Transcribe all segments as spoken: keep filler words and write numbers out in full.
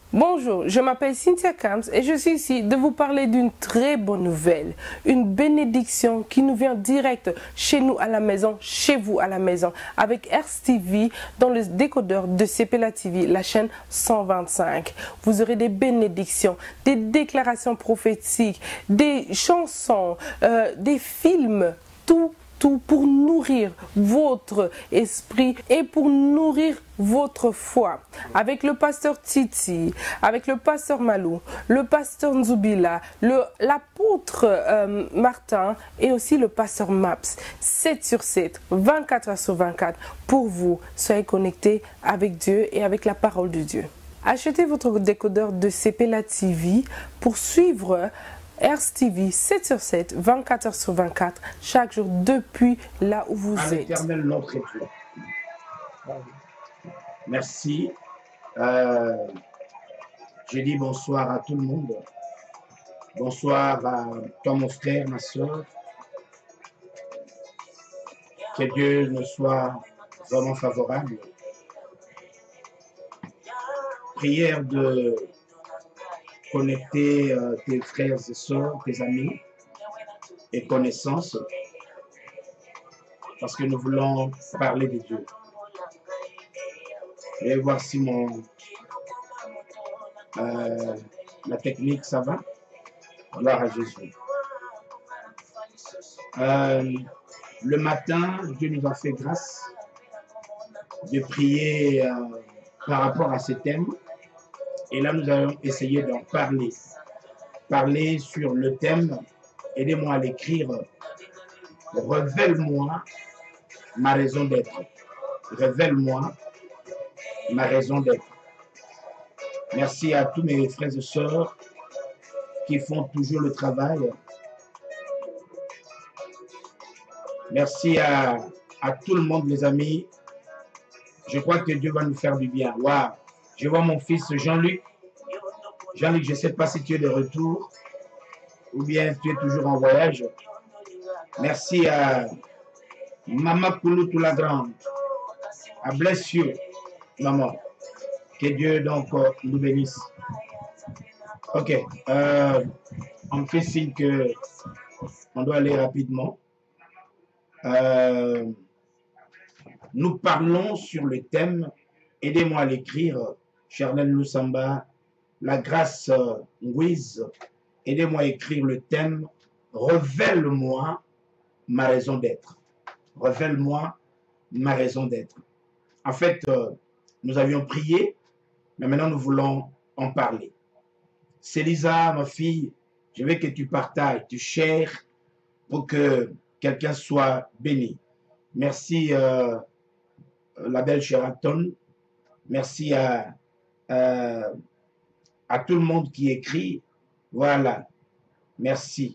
Bonjour, je m'appelle Cynthia Camps et je suis ici de vous parler d'une très bonne nouvelle, une bénédiction qui nous vient direct chez nous à la maison, chez vous à la maison, avec R S T V dans le décodeur de Sepela T V, la chaîne cent vingt-cinq. Vous aurez des bénédictions, des déclarations prophétiques, des chansons, euh, des films, tout tout pour nourrir votre esprit et pour nourrir votre foi. Avec le pasteur Titi, avec le pasteur Malou, le pasteur Nzubila, l'apôtre euh, Martin et aussi le pasteur Maps. sept sur sept, vingt-quatre heures sur vingt-quatre. Pour vous, soyez connectés avec Dieu et avec la parole de Dieu. Achetez votre décodeur de Sepela T V pour suivre R S T V sept sur sept, vingt-quatre heures sur vingt-quatre, chaque jour depuis là où vous à êtes. L'Éternel notre Dieu. Merci. Euh, je dis bonsoir à tout le monde. Bonsoir à toi, mon frère, ma soeur. Que Dieu nous soit vraiment favorable. Prière de connecter euh, tes frères et sœurs, tes amis et connaissances, parce que nous voulons parler de Dieu. Et voir si mon euh, la technique, ça va. Gloire à Jésus. Euh, le matin, Dieu nous a fait grâce de prier euh, par rapport à ce thème. Et là, nous allons essayer d'en parler. Parler sur le thème, aidez-moi à l'écrire, révèle-moi ma raison d'être. Révèle-moi ma raison d'être. Merci à tous mes frères et sœurs qui font toujours le travail. Merci à, à tout le monde, les amis. Je crois que Dieu va nous faire du bien. Waouh! Je vois mon fils Jean-Luc. Jean-Luc, je ne sais pas si tu es de retour ou bien tu es toujours en voyage. Merci à Maman Kouloutou la Grande. À bless you, maman. Que Dieu donc euh, nous bénisse. Ok. Euh, on me fait signe que on doit aller rapidement. Euh, nous parlons sur le thème, aidez-moi à l'écrire, Charnel Lusamba, la grâce euh, Ngouiz, aidez-moi à écrire le thème, révèle-moi ma raison d'être. Révèle-moi ma raison d'être. En fait, euh, nous avions prié, mais maintenant nous voulons en parler. Célisa, ma fille, je veux que tu partages, tu chères pour que quelqu'un soit béni. Merci euh, la belle Sheraton. Merci à, à, à tout le monde qui écrit. Voilà. Merci.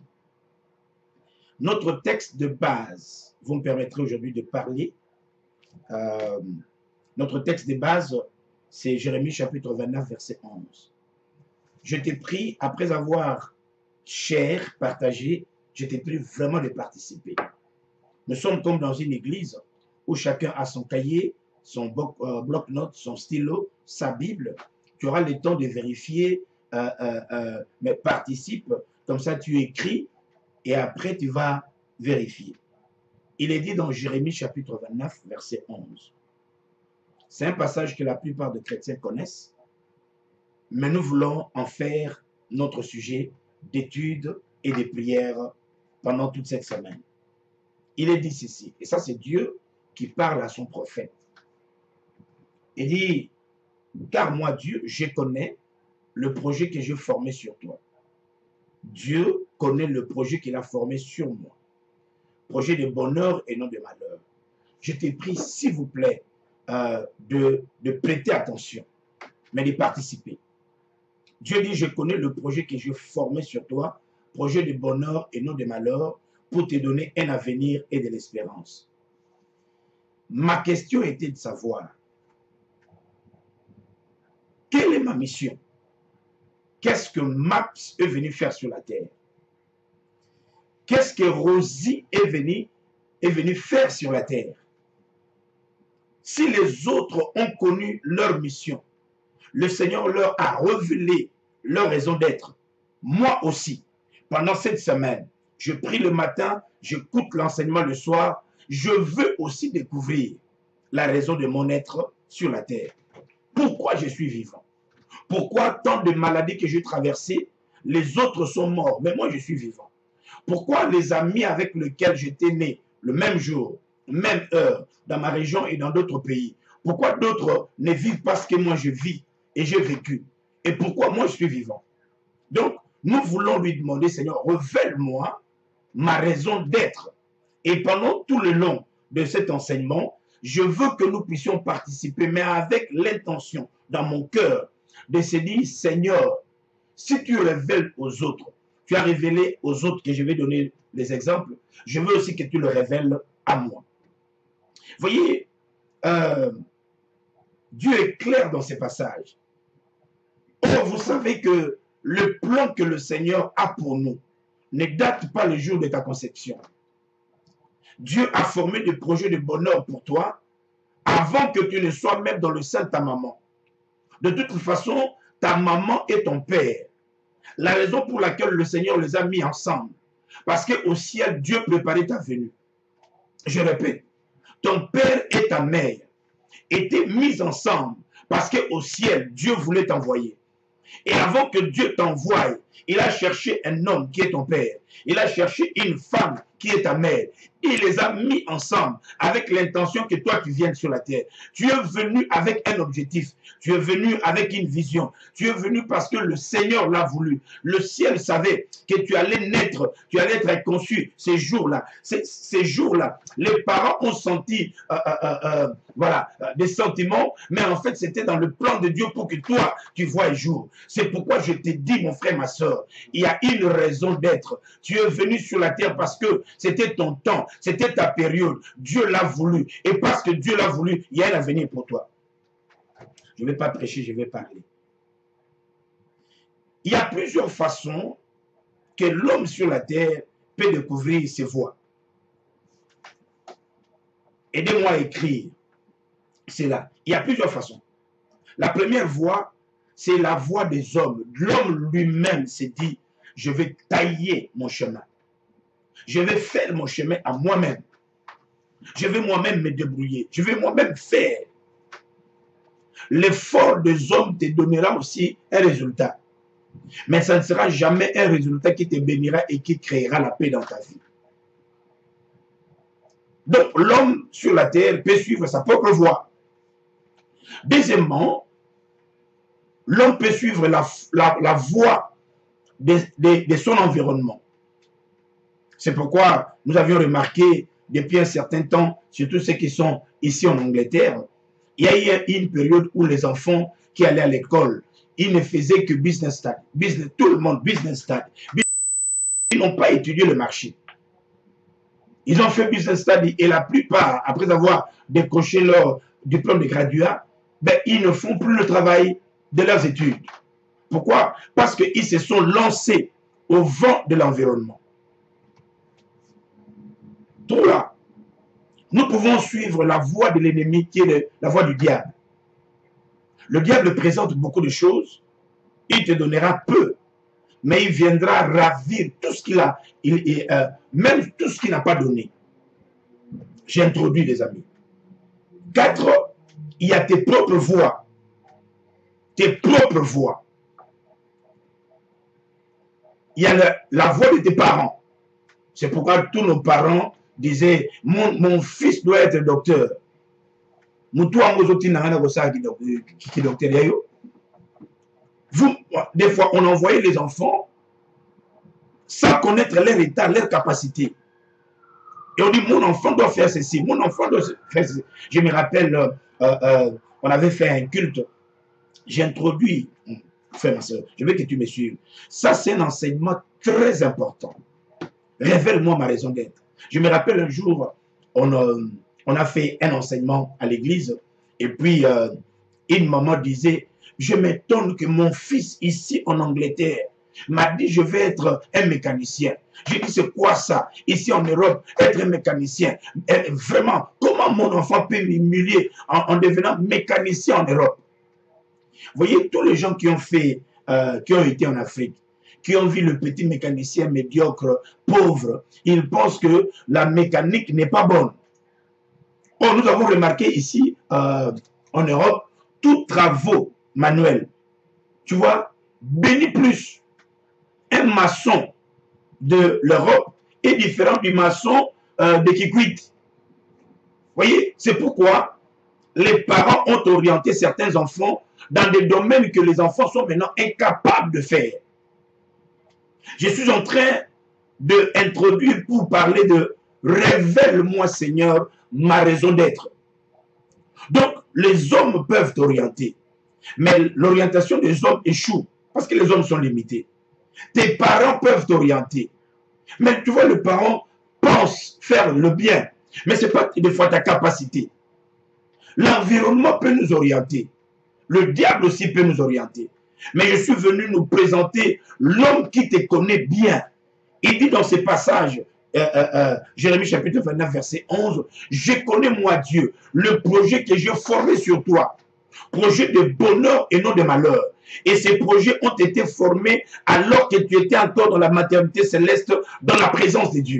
Notre texte de base, vous me permettrez aujourd'hui de parler. Euh, notre texte de base, c'est Jérémie chapitre vingt-neuf, verset onze. Je t'ai pris, après avoir cher, partagé, je t'ai pris vraiment de participer. Nous sommes comme dans une église où chacun a son cahier, son bloc-notes, son stylo, sa Bible. Tu auras le temps de vérifier, euh, euh, euh, mais participe, comme ça tu écris et après tu vas vérifier. Il est dit dans Jérémie chapitre vingt-neuf, verset onze. C'est un passage que la plupart des chrétiens connaissent, mais nous voulons en faire notre sujet d'étude et de prière pendant toute cette semaine. Il est dit ceci, et ça c'est Dieu qui parle à son prophète. Il dit, car moi Dieu, je connais le projet que j'ai formé sur toi. Dieu connaît le projet qu'il a formé sur moi. Projet de bonheur et non de malheur. Je t'ai pris, s'il vous plaît, euh, de, de prêter attention, mais de participer. Dieu dit, je connais le projet que j'ai formé sur toi, projet de bonheur et non de malheur, pour te donner un avenir et de l'espérance. Ma question était de savoir, quelle est ma mission? Qu'est-ce que Maps est venu faire sur la terre? Qu'est-ce que Rosie est venu, est venu faire sur la terre? Si les autres ont connu leur mission, le Seigneur leur a révélé leur raison d'être. Moi aussi, pendant cette semaine, je prie le matin, j'écoute l'enseignement le soir, je veux aussi découvrir la raison de mon être sur la terre. Pourquoi je suis vivant? Pourquoi tant de maladies que j'ai traversées, les autres sont morts, mais moi je suis vivant? Pourquoi les amis avec lesquels j'étais né le même jour, même heure, dans ma région et dans d'autres pays, pourquoi d'autres ne vivent pas ce que moi je vis et j'ai vécu? Et pourquoi moi je suis vivant? Donc, nous voulons lui demander, Seigneur, révèle-moi ma raison d'être. Et pendant tout le long de cet enseignement, je veux que nous puissions participer, mais avec l'intention dans mon cœur de se dire, Seigneur, si tu révèles aux autres, tu as révélé aux autres, que je vais donner les exemples, je veux aussi que tu le révèles à moi. Vous voyez, euh, Dieu est clair dans ces passages. Or, vous savez que le plan que le Seigneur a pour nous ne date pas le jour de ta conception. Dieu a formé des projets de bonheur pour toi avant que tu ne sois même dans le sein de ta maman. De toute façon, ta maman est ton père. La raison pour laquelle le Seigneur les a mis ensemble, parce qu'au ciel, Dieu préparait ta venue. Je répète, ton père et ta mère étaient mis ensemble parce qu'au ciel, Dieu voulait t'envoyer. Et avant que Dieu t'envoie, il a cherché un homme qui est ton père. Il a cherché une femme qui est ta mère. Il les a mis ensemble avec l'intention que toi tu viennes sur la terre. Tu es venu avec un objectif. Tu es venu avec une vision. Tu es venu parce que le Seigneur l'a voulu. Le ciel savait que tu allais naître, tu allais être conçu ces jours-là. Ces, ces jours-là, les parents ont senti euh, euh, euh, voilà, des sentiments, mais en fait c'était dans le plan de Dieu pour que toi tu vois le jour. C'est pourquoi je te dis, mon frère, ma soeur, il y a une raison d'être. Tu es venu sur la terre parce que c'était ton temps, c'était ta période. Dieu l'a voulu. Et parce que Dieu l'a voulu, il y a un avenir pour toi. Je ne vais pas prêcher, je vais parler. Il y a plusieurs façons que l'homme sur la terre peut découvrir ses voies. Aidez-moi à écrire. C'est là. Il y a plusieurs façons. La première voie, c'est la voie des hommes. L'homme lui-même s'est dit, je vais tailler mon chemin. Je vais faire mon chemin à moi-même. Je vais moi-même me débrouiller. Je vais moi-même faire. L'effort des hommes te donnera aussi un résultat. Mais ça ne sera jamais un résultat qui te bénira et qui créera la paix dans ta vie. Donc, l'homme sur la terre peut suivre sa propre voie. Deuxièmement, l'homme peut suivre la, la, la voie de, de, de son environnement. C'est pourquoi nous avions remarqué depuis un certain temps, surtout ceux qui sont ici en Angleterre, il y a eu une période où les enfants qui allaient à l'école, ils ne faisaient que business study. Business, tout le monde, business study. Ils n'ont pas étudié le marché. Ils ont fait business study et la plupart, après avoir décroché leur diplôme de graduat, ben, ils ne font plus le travail de leurs études. Pourquoi? Parce qu'ils se sont lancés au vent de l'environnement. Trois, nous pouvons suivre la voie de l'ennemi qui est le, la voie du diable. Le diable présente beaucoup de choses, il te donnera peu, mais il viendra ravir tout ce qu'il a, il, il, euh, même tout ce qu'il n'a pas donné. J'ai introduit, les amis. Quatre, il y a tes propres voies. Tes propres voies. Il y a la, la voie de tes parents. C'est pourquoi tous nos parents disaient, mon, mon fils doit être docteur. Vous, des fois, on envoyait les enfants sans connaître leur état, leur capacité. Et on dit, mon enfant doit faire ceci, mon enfant doit faire ceci. Je me rappelle, euh, euh, on avait fait un culte. J'ai introduit, frère, ma soeur, je veux que tu me suives. Ça, c'est un enseignement très important. Révèle-moi ma raison d'être. Je me rappelle un jour, on a, on a fait un enseignement à l'église, et puis euh, une maman disait, je m'étonne que mon fils ici en Angleterre m'a dit, je vais être un mécanicien. J'ai dit, c'est quoi ça? Ici en Europe, être un mécanicien. Et vraiment, comment mon enfant peut m'humilier en, en devenant mécanicien en Europe? Voyez, tous les gens qui ont fait, euh, qui ont été en Afrique, qui ont vu le petit mécanicien médiocre, pauvre, ils pensent que la mécanique n'est pas bonne. Or, nous avons remarqué ici, euh, en Europe, tous travaux manuels, tu vois, béni plus. Un maçon de l'Europe est différent du maçon euh, de Kikwit. Vous voyez, c'est pourquoi les parents ont orienté certains enfants dans des domaines que les enfants sont maintenant incapables de faire. Je suis en train d'introduire pour parler de « Révèle-moi, Seigneur, ma raison d'être ». Donc, les hommes peuvent orienter, mais l'orientation des hommes échoue parce que les hommes sont limités. Tes parents peuvent t'orienter, mais tu vois, le parent pense faire le bien, mais ce n'est pas des fois ta capacité. L'environnement peut nous orienter, le diable aussi peut nous orienter. Mais je suis venu nous présenter l'homme qui te connaît bien. Il dit dans ce passage, euh, euh, euh, Jérémie chapitre vingt-neuf, verset onze, « Je connais moi Dieu, le projet que j'ai formé sur toi, projet de bonheur et non de malheur. Et ces projets ont été formés alors que tu étais encore dans la maternité céleste, dans la présence de Dieu. »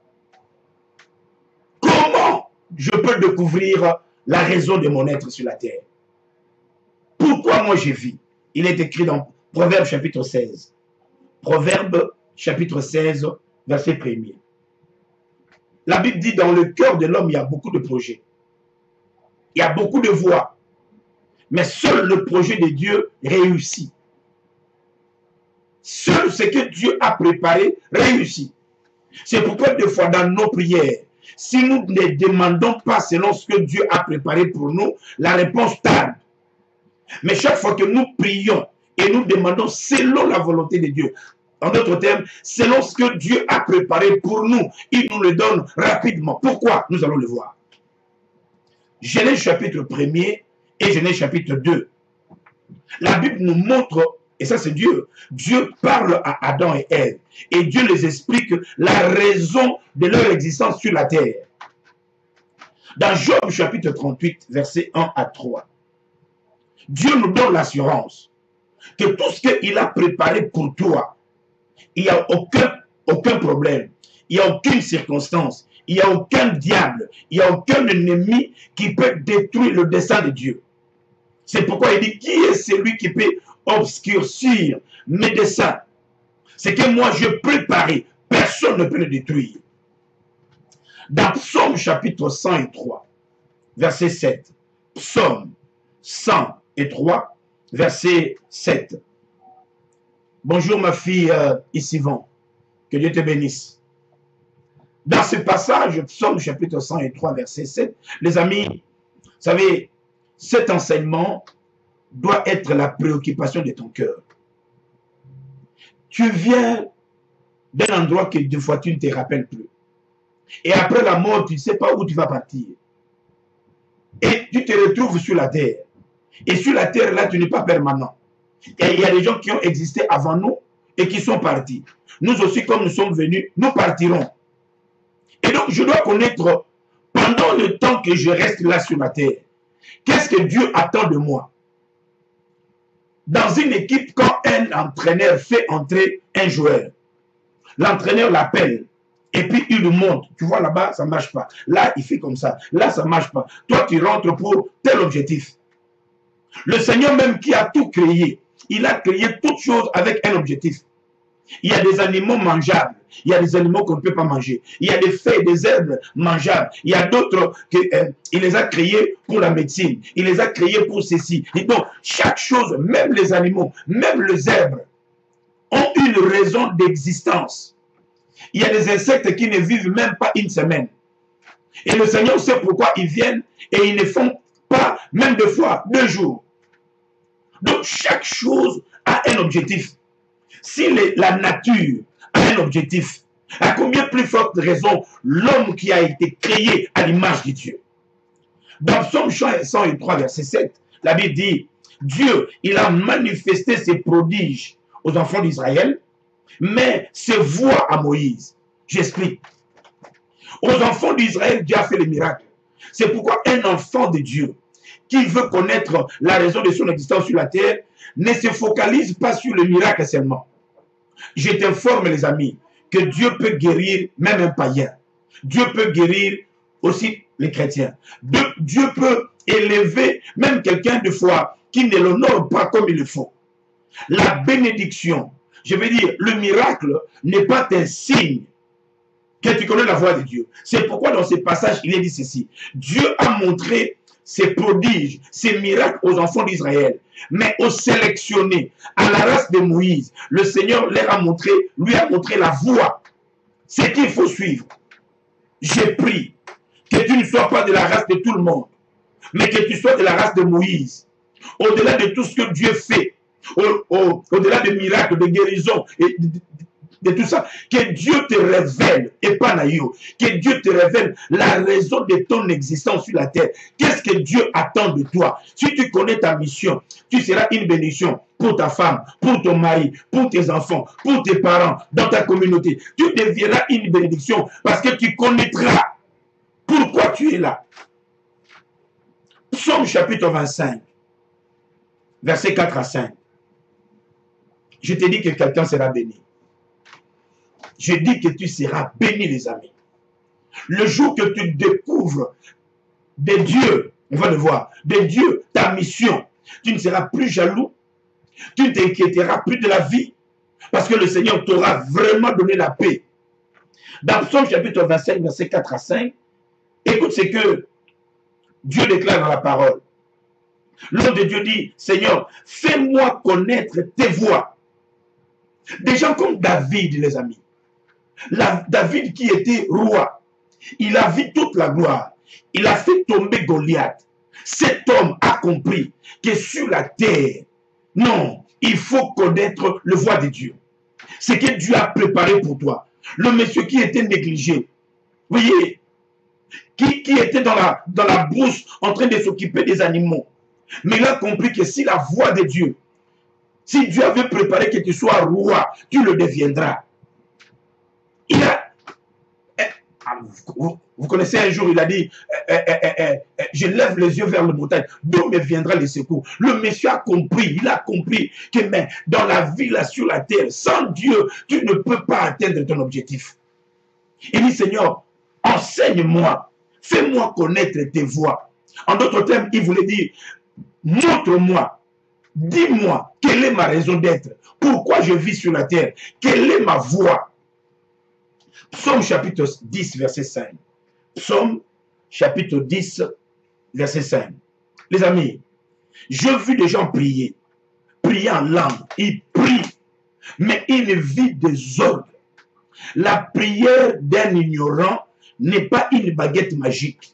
Comment je peux découvrir la raison de mon être sur la terre? Pourquoi moi je vis? Il est écrit dans Proverbe chapitre seize. Proverbe chapitre seize, verset premier. La Bible dit, dans le cœur de l'homme, il y a beaucoup de projets. Il y a beaucoup de voies. Mais seul le projet de Dieu réussit. Seul ce que Dieu a préparé réussit. C'est pourquoi des fois dans nos prières, si nous ne demandons pas selon ce que Dieu a préparé pour nous, la réponse tarde. Mais chaque fois que nous prions et nous demandons selon la volonté de Dieu, en d'autres termes, selon ce que Dieu a préparé pour nous, il nous le donne rapidement. Pourquoi? Nous allons le voir. Genèse chapitre premier et Genèse chapitre deux. La Bible nous montre, et ça c'est Dieu, Dieu parle à Adam et Ève, et Dieu les explique la raison de leur existence sur la terre. Dans Job chapitre trente-huit, versets un à trois, Dieu nous donne l'assurance que tout ce qu'il a préparé pour toi, il n'y a aucun, aucun problème, il n'y a aucune circonstance, il n'y a aucun diable, il n'y a aucun ennemi qui peut détruire le dessein de Dieu. C'est pourquoi il dit, qui est celui qui peut obscurcir mes desseins? C'est que moi je préparais, personne ne peut le détruire. Dans Psaume chapitre cent et trois, verset sept, Psaume cent et trois, verset sept. Bonjour ma fille euh, Issivon, que Dieu te bénisse. Dans ce passage, Psaume chapitre cent et trois, verset sept, les amis, vous savez, cet enseignement doit être la préoccupation de ton cœur. Tu viens d'un endroit que des fois tu ne te rappelles plus. Et après la mort, tu ne sais pas où tu vas partir. Et tu te retrouves sur la terre. Et sur la terre, là, tu n'es pas permanent. Et il y a des gens qui ont existé avant nous et qui sont partis. Nous aussi, comme nous sommes venus, nous partirons. Et donc, je dois connaître, pendant le temps que je reste là sur la terre, qu'est-ce que Dieu attend de moi? Dans une équipe, quand un entraîneur fait entrer un joueur, l'entraîneur l'appelle et puis il lui montre. Tu vois là-bas, ça ne marche pas. Là, il fait comme ça. Là, ça ne marche pas. Toi, tu rentres pour tel objectif. Le Seigneur même qui a tout créé, il a créé toutes choses avec un objectif. Il y a des animaux mangeables, il y a des animaux qu'on ne peut pas manger. Il y a des feuilles, des herbes mangeables. Il y a d'autres qu'il euh, les a créés pour la médecine. Il les a créés pour ceci. Et donc, chaque chose, même les animaux, même les herbes, ont une raison d'existence. Il y a des insectes qui ne vivent même pas une semaine. Et le Seigneur sait pourquoi ils viennent et ils ne font pas, même deux fois, deux jours. Donc, chaque chose a un objectif. Si les, la nature a un objectif, à combien plus forte raison l'homme qui a été créé à l'image de Dieu? Dans Psaume cent et trois, verset sept, la Bible dit, Dieu, il a manifesté ses prodiges aux enfants d'Israël, mais ses voix à Moïse. J'explique. Aux enfants d'Israël, Dieu a fait les miracles. C'est pourquoi un enfant de Dieu qui veut connaître la raison de son existence sur la terre, ne se focalise pas sur le miracle seulement. Je t'informe, les amis, que Dieu peut guérir même un païen. Dieu peut guérir aussi les chrétiens. Dieu peut élever même quelqu'un de foi qui ne l'honore pas comme il le faut. La bénédiction, je veux dire, le miracle n'est pas un signe que tu connais la voix de Dieu. C'est pourquoi dans ce passage, il est dit ceci. Dieu a montré ses prodiges, ses miracles aux enfants d'Israël, mais aux sélectionnés, à la race de Moïse, le Seigneur leur a montré, lui a montré la voie, ce qu'il faut suivre. J'ai pris que tu ne sois pas de la race de tout le monde, mais que tu sois de la race de Moïse. Au-delà de tout ce que Dieu fait, au-delà au, des miracles, des guérisons, et de, de, de tout ça, que Dieu te révèle, et pas naïo, que Dieu te révèle la raison de ton existence sur la terre. Qu'est-ce que Dieu attend de toi? Si tu connais ta mission, tu seras une bénédiction pour ta femme, pour ton mari, pour tes enfants, pour tes parents, dans ta communauté. Tu deviendras une bénédiction parce que tu connaîtras pourquoi tu es là. Psaume chapitre vingt-cinq, versets quatre à cinq. Je te dis que quelqu'un sera béni. Je dis que tu seras béni, les amis. Le jour que tu découvres de Dieu, on va le voir, de Dieu, ta mission, tu ne seras plus jaloux, tu ne t'inquiéteras plus de la vie, parce que le Seigneur t'aura vraiment donné la paix. Dans Psaume chapitre vingt-cinq, versets quatre à cinq, écoute ce que Dieu déclare dans la parole. L'homme de Dieu dit, Seigneur, fais-moi connaître tes voies. Des gens comme David, les amis. La, David qui était roi, il a vu toute la gloire. Il a fait tomber Goliath. Cet homme a compris que sur la terre, non, il faut connaître le voie de Dieu. Ce que Dieu a préparé pour toi. Le monsieur qui était négligé, vous voyez, qui, qui était dans la, dans la brousse en train de s'occuper des animaux. Mais il a compris que si la voix de Dieu, si Dieu avait préparé que tu sois roi, tu le deviendras. Il a... Vous, vous connaissez un jour, il a dit, eh, eh, eh, eh, eh, je lève les yeux vers le montagne, d'où me viendra le secours. Le monsieur a compris, il a compris que mais, dans la vie, là, sur la terre, sans Dieu, tu ne peux pas atteindre ton objectif. Il dit, Seigneur, enseigne-moi, fais-moi connaître tes voies. En d'autres termes, il voulait dire, montre-moi, dis-moi, quelle est ma raison d'être, pourquoi je vis sur la terre, quelle est ma voie. Psaume chapitre dix, verset cinq. Psaume chapitre dix, verset cinq. Les amis, j'ai vu des gens prier, prier en langue, ils prient, mais ils vivent des ordres. La prière d'un ignorant n'est pas une baguette magique.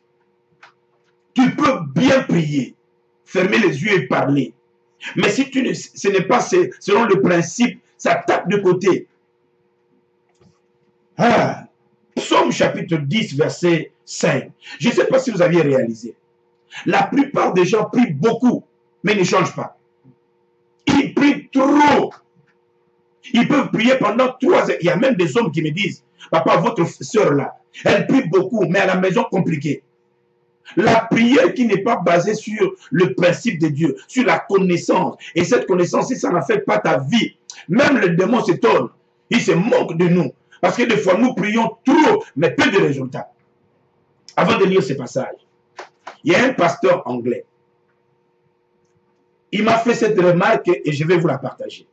Tu peux bien prier, fermer les yeux et parler. Mais si tu ne, ce n'est pas selon le principe, ça tape de côté. Ah, Psaume chapitre dix, verset cinq. Je ne sais pas si vous aviez réalisé. La plupart des gens prient beaucoup, mais ne changent pas. Ils prient trop. Ils peuvent prier pendant trois heures. Il y a même des hommes qui me disent, papa, votre soeur là, elle prie beaucoup, mais à la maison compliquée. La prière qui n'est pas basée sur le principe de Dieu, sur la connaissance. Et cette connaissance, si ça n'affecte pas ta vie, même le démon s'étonne. Il se moque de nous. Parce que des fois, nous prions trop, mais peu de résultats. Avant de lire ce passage, il y a un pasteur anglais. Il m'a fait cette remarque et je vais vous la partager.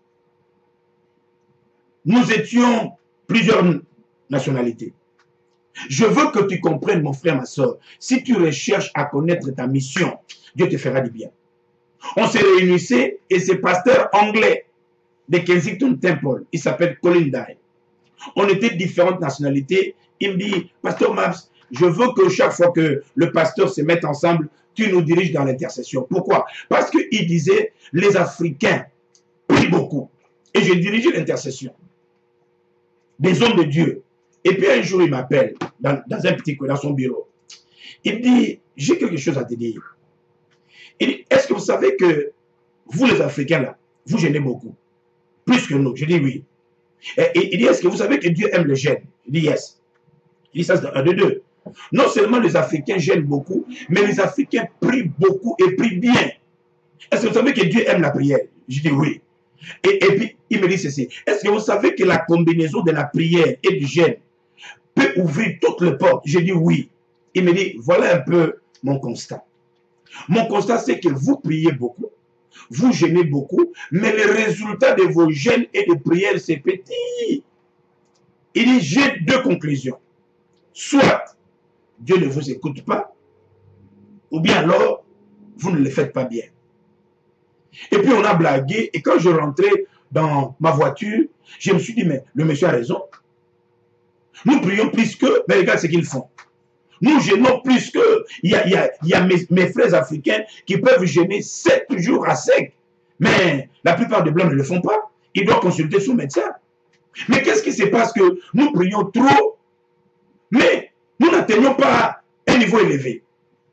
Nous étions plusieurs nationalités. Je veux que tu comprennes, mon frère, ma soeur, si tu recherches à connaître ta mission, Dieu te fera du bien. On s'est réunissait et ce pasteur anglais de Kensington Temple, il s'appelle Colin Dye. On était différentes nationalités. Il me dit, Pasteur Maps, je veux que chaque fois que le pasteur se mette ensemble, tu nous diriges dans l'intercession. Pourquoi? Parce qu'il disait, les Africains prient beaucoup. Et je dirigeais l'intercession. Des hommes de Dieu. Et puis un jour, il m'appelle dans, dans un petit coin, dans son bureau. Il me dit, j'ai quelque chose à te dire. Il dit, est-ce que vous savez que vous les Africains là, vous gênez beaucoup? Plus que nous. Je dis oui. Et, et il dit, est-ce que vous savez que Dieu aime le gêne? Je dis yes. Il dit ça, c'est un de deux. Non seulement les Africains gênent beaucoup, mais les Africains prient beaucoup et prient bien. Est-ce que vous savez que Dieu aime la prière? Je dis oui. Et, et puis, il me dit ceci. Est-ce que vous savez que la combinaison de la prière et du jeûne peut ouvrir toutes les portes? Je dis oui. Il me dit, voilà un peu mon constat. Mon constat, c'est que vous priez beaucoup, vous jeûnez beaucoup, mais le résultat de vos jeûnes et de prières, c'est petit. Il dit, j'ai deux conclusions. Soit Dieu ne vous écoute pas, ou bien alors, vous ne le faites pas bien. Et puis on a blagué, et quand je rentrais dans ma voiture, je me suis dit, mais le monsieur a raison. Nous prions plus que, mais regarde ce qu'ils font. Nous jeûnons plus que, il y a, il y a, il y a mes, mes frères africains qui peuvent jeûner sept jours à sec. Mais la plupart des Blancs ne le font pas. Ils doivent consulter son médecin. Mais qu'est-ce qui se passe que nous prions trop, mais nous n'atteignons pas un niveau élevé.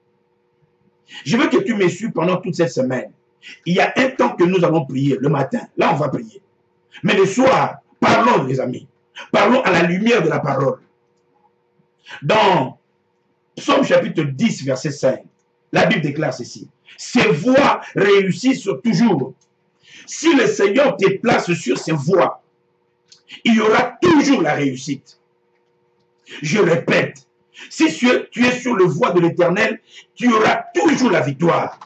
Je veux que tu me suives pendant toute cette semaine. Il y a un temps que nous allons prier, le matin. Là, on va prier. Mais le soir, parlons, les amis. Parlons à la lumière de la parole. Dans Psaume chapitre dix, verset cinq, la Bible déclare ceci. Ses voies réussissent toujours. Si le Seigneur te place sur ses voies, il y aura toujours la réussite. Je répète, si tu es sur le voie de l'Éternel, tu auras toujours la victoire.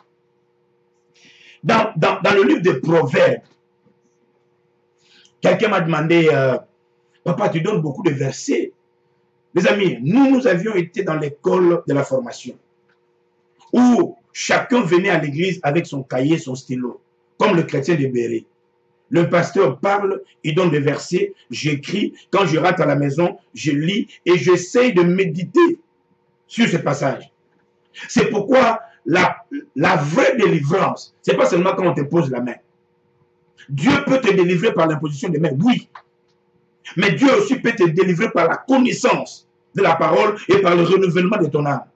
Dans, dans, dans le livre des Proverbes, quelqu'un m'a demandé, euh, papa, tu donnes beaucoup de versets. Les amis, nous, nous avions été dans l'école de la formation, où chacun venait à l'église avec son cahier, son stylo, comme le chrétien de Béret. Le pasteur parle, il donne des versets, j'écris, quand je rentre à la maison, je lis et j'essaye de méditer sur ce passage. C'est pourquoi la, la vraie délivrance, ce n'est pas seulement quand on te pose la main. Dieu peut te délivrer par l'imposition des mains, oui. Mais Dieu aussi peut te délivrer par la connaissance de la parole et par le renouvellement de ton âme.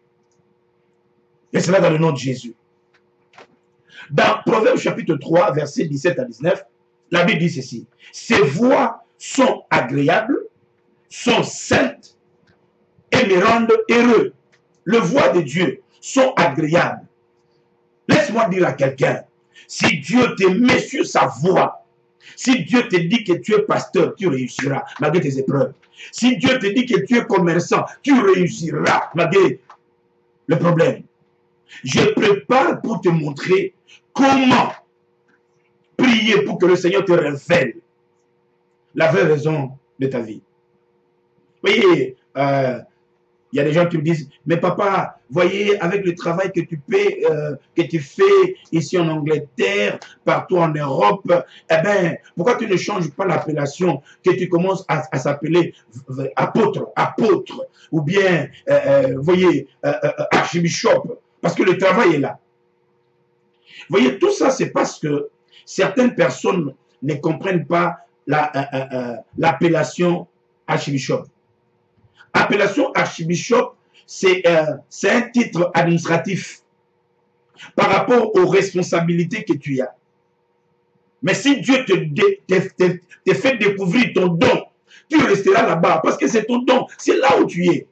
Et cela dans le nom de Jésus. Dans Proverbe chapitre trois, versets dix-sept à dix-neuf, la Bible dit ceci. Ces voix sont agréables, sont saintes et me rendent heureux. Les voix de Dieu sont agréables. Laisse-moi dire à quelqu'un, si Dieu te met sur sa voix, si Dieu te dit que tu es pasteur, tu réussiras malgré tes épreuves. Si Dieu te dit que tu es commerçant, tu réussiras malgré le problème. Je prépare pour te montrer comment prier pour que le Seigneur te révèle la vraie raison de ta vie. Vous voyez, euh, il y a des gens qui me disent, mais papa, voyez, avec le travail que tu, paies, euh, que tu fais ici en Angleterre, partout en Europe, eh bien, pourquoi tu ne changes pas l'appellation, que tu commences à, à s'appeler apôtre, apôtre, ou bien, euh, euh, voyez, euh, euh, archibishop, parce que le travail est là. Vous voyez, tout ça, c'est parce que certaines personnes ne comprennent pas l'appellation la, euh, euh, archibishop. Appellation archibishop, c'est euh, un titre administratif par rapport aux responsabilités que tu as. Mais si Dieu te, te, te, te fait découvrir ton don, tu resteras là-bas parce que c'est ton don, c'est là où tu es.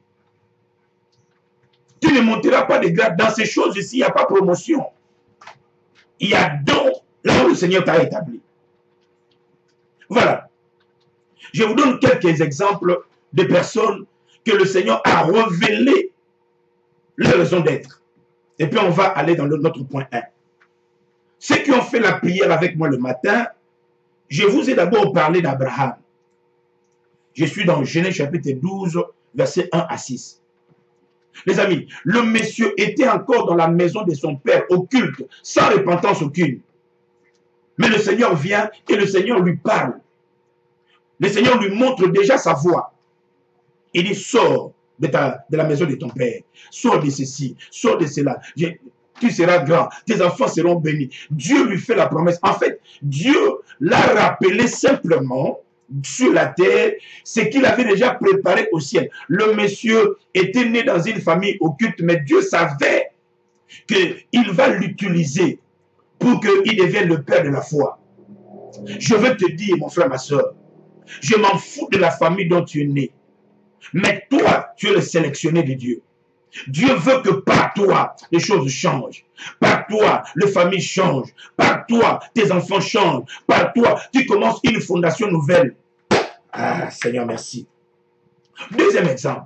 Tu ne monteras pas de grade. Dans ces choses ici, il n'y a pas promotion. Il y a don là où le Seigneur t'a établi. Voilà. Je vous donne quelques exemples de personnes que le Seigneur a révélé leur raison d'être. Et puis on va aller dans notre point un. Ceux qui ont fait la prière avec moi le matin, je vous ai d'abord parlé d'Abraham. Je suis dans Genèse chapitre douze, versets un à six. Les amis, le monsieur était encore dans la maison de son père, au culte, sans repentance aucune. Mais le Seigneur vient et le Seigneur lui parle. Le Seigneur lui montre déjà sa voie. Il dit, sors de, ta, de la maison de ton père, sors de ceci, sors de cela. Je, tu seras grand, tes enfants seront bénis. Dieu lui fait la promesse. En fait, Dieu l'a rappelé simplement sur la terre, ce qu'il avait déjà préparé au ciel. Le monsieur était né dans une famille occulte, mais Dieu savait qu'il va l'utiliser pour qu'il devienne le père de la foi. Je veux te dire, mon frère, ma soeur, je m'en fous de la famille dont tu es né. Mais toi, tu es le sélectionné de Dieu. Dieu veut que par toi, les choses changent. Par toi, les familles changent. Par toi, tes enfants changent. Par toi, tu commences une fondation nouvelle. Ah, Seigneur, merci. Deuxième exemple.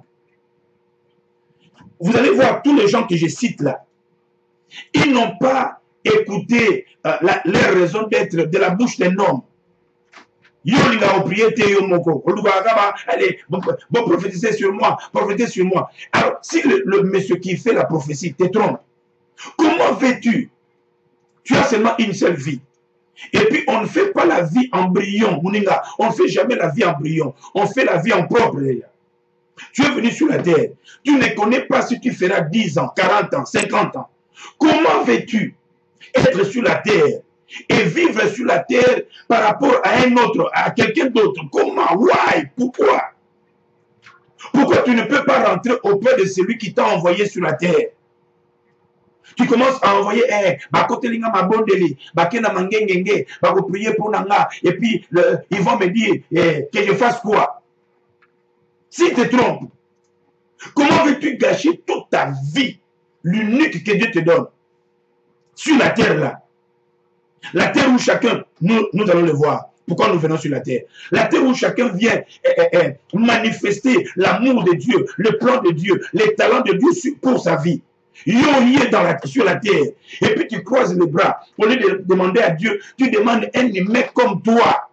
Vous allez voir tous les gens que je cite là. Ils n'ont pas écouté euh, la, leur raison d'être de la bouche d'un homme. Yo linga prié te yo moko. Allez, bon, bon prophétisez sur moi, prophétisez sur moi. Alors, si le, le monsieur qui fait la prophétie te trompe, comment veux-tu? Tu as seulement une seule vie. Et puis, on ne fait pas la vie en brillant, Mouninga. On ne fait jamais la vie en brillant. On fait la vie en propre. Tu es venu sur la terre. Tu ne connais pas si tu feras dix ans, quarante ans, cinquante ans. Comment veux-tu être sur la terre et vivre sur la terre par rapport à un autre, à quelqu'un d'autre? Comment? Why? Pourquoi? Pourquoi tu ne peux pas rentrer auprès de celui qui t'a envoyé sur la terre? Tu commences à envoyer, eh, bakotelinga mabondeli, bakena mangengenge, bako prier pour nanga, et puis le, ils vont me dire eh, que je fasse quoi? S'ils te trompent, comment veux-tu gâcher toute ta vie, l'unique que Dieu te donne, sur la terre là? La terre où chacun, nous, nous allons le voir. Pourquoi nous venons sur la terre? La terre où chacun vient eh, eh, eh, manifester l'amour de Dieu, le plan de Dieu, les talents de Dieu pour sa vie. Yo, est dans la, sur la terre. Et puis tu croises les bras. Au lieu de demander à Dieu, tu demandes un mec comme toi.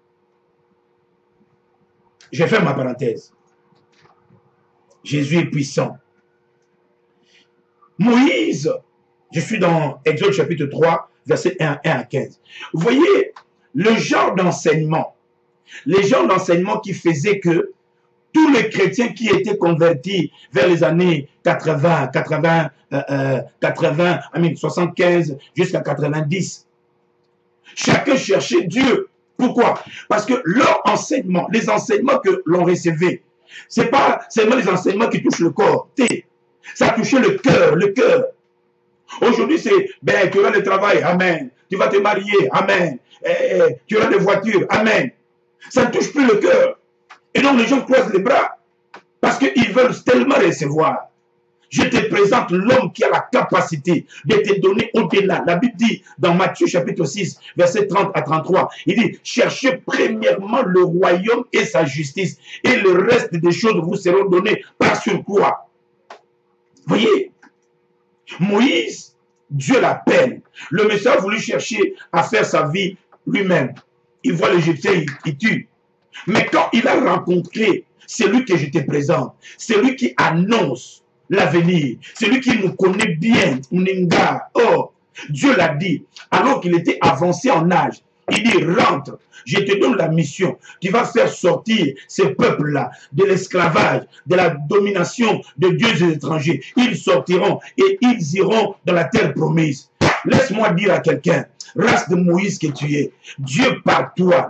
Je fais ma parenthèse. Jésus est puissant. Moïse, je suis dans Exode chapitre trois, versets un à quinze. Vous voyez le genre d'enseignement, les genres d'enseignement qui faisaient que tous les chrétiens qui étaient convertis vers les années quatre-vingts, quatre-vingts, euh, quatre-vingts, soixante-quinze jusqu'à quatre-vingt-dix, chacun cherchait Dieu. Pourquoi? Parce que leur enseignement, les enseignements que l'on recevait, ce n'est pas seulement les enseignements qui touchent le corps. Ça touchait le cœur, le cœur. Aujourd'hui, c'est, ben, tu auras le travail, amen. Tu vas te marier, amen. Eh, tu auras des voitures, amen. Ça ne touche plus le cœur. Et donc, les gens croisent les bras parce qu'ils veulent tellement recevoir. Je te présente l'homme qui a la capacité de te donner au-delà. La Bible dit dans Matthieu chapitre six, verset trente à trente-trois, il dit, cherchez premièrement le royaume et sa justice, et le reste des choses vous seront données par surcroît. Voyez, Moïse, Dieu l'appelle. Le Messie a voulu chercher à faire sa vie lui-même. Il voit l'Égyptien, il, il tue. Mais quand il a rencontré celui que je te présente, celui qui annonce l'avenir, celui qui nous connaît bien, Ninga, oh, Dieu l'a dit, alors qu'il était avancé en âge, il dit, rentre, je te donne la mission, tu vas faire sortir ces peuples-là de l'esclavage, de la domination de dieux étrangers. Ils sortiront et ils iront dans la terre promise. Laisse-moi dire à quelqu'un, race de Moïse que tu es, Dieu par toi,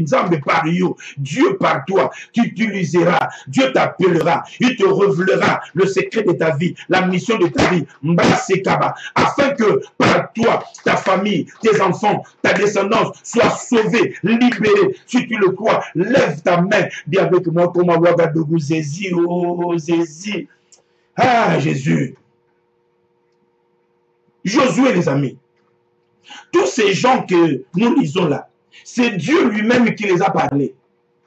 Dieu par toi, tu utiliseras, Dieu t'appellera, il te révélera le secret de ta vie, la mission de ta vie, afin que par toi, ta famille, tes enfants, ta descendance soient sauvés, libérés. Si tu le crois, lève ta main, dis avec moi, comme Ouagadougou, Zézi, oh Zézi. Ah Jésus. Josué, les amis, tous ces gens que nous lisons là, c'est Dieu lui-même qui les a parlé.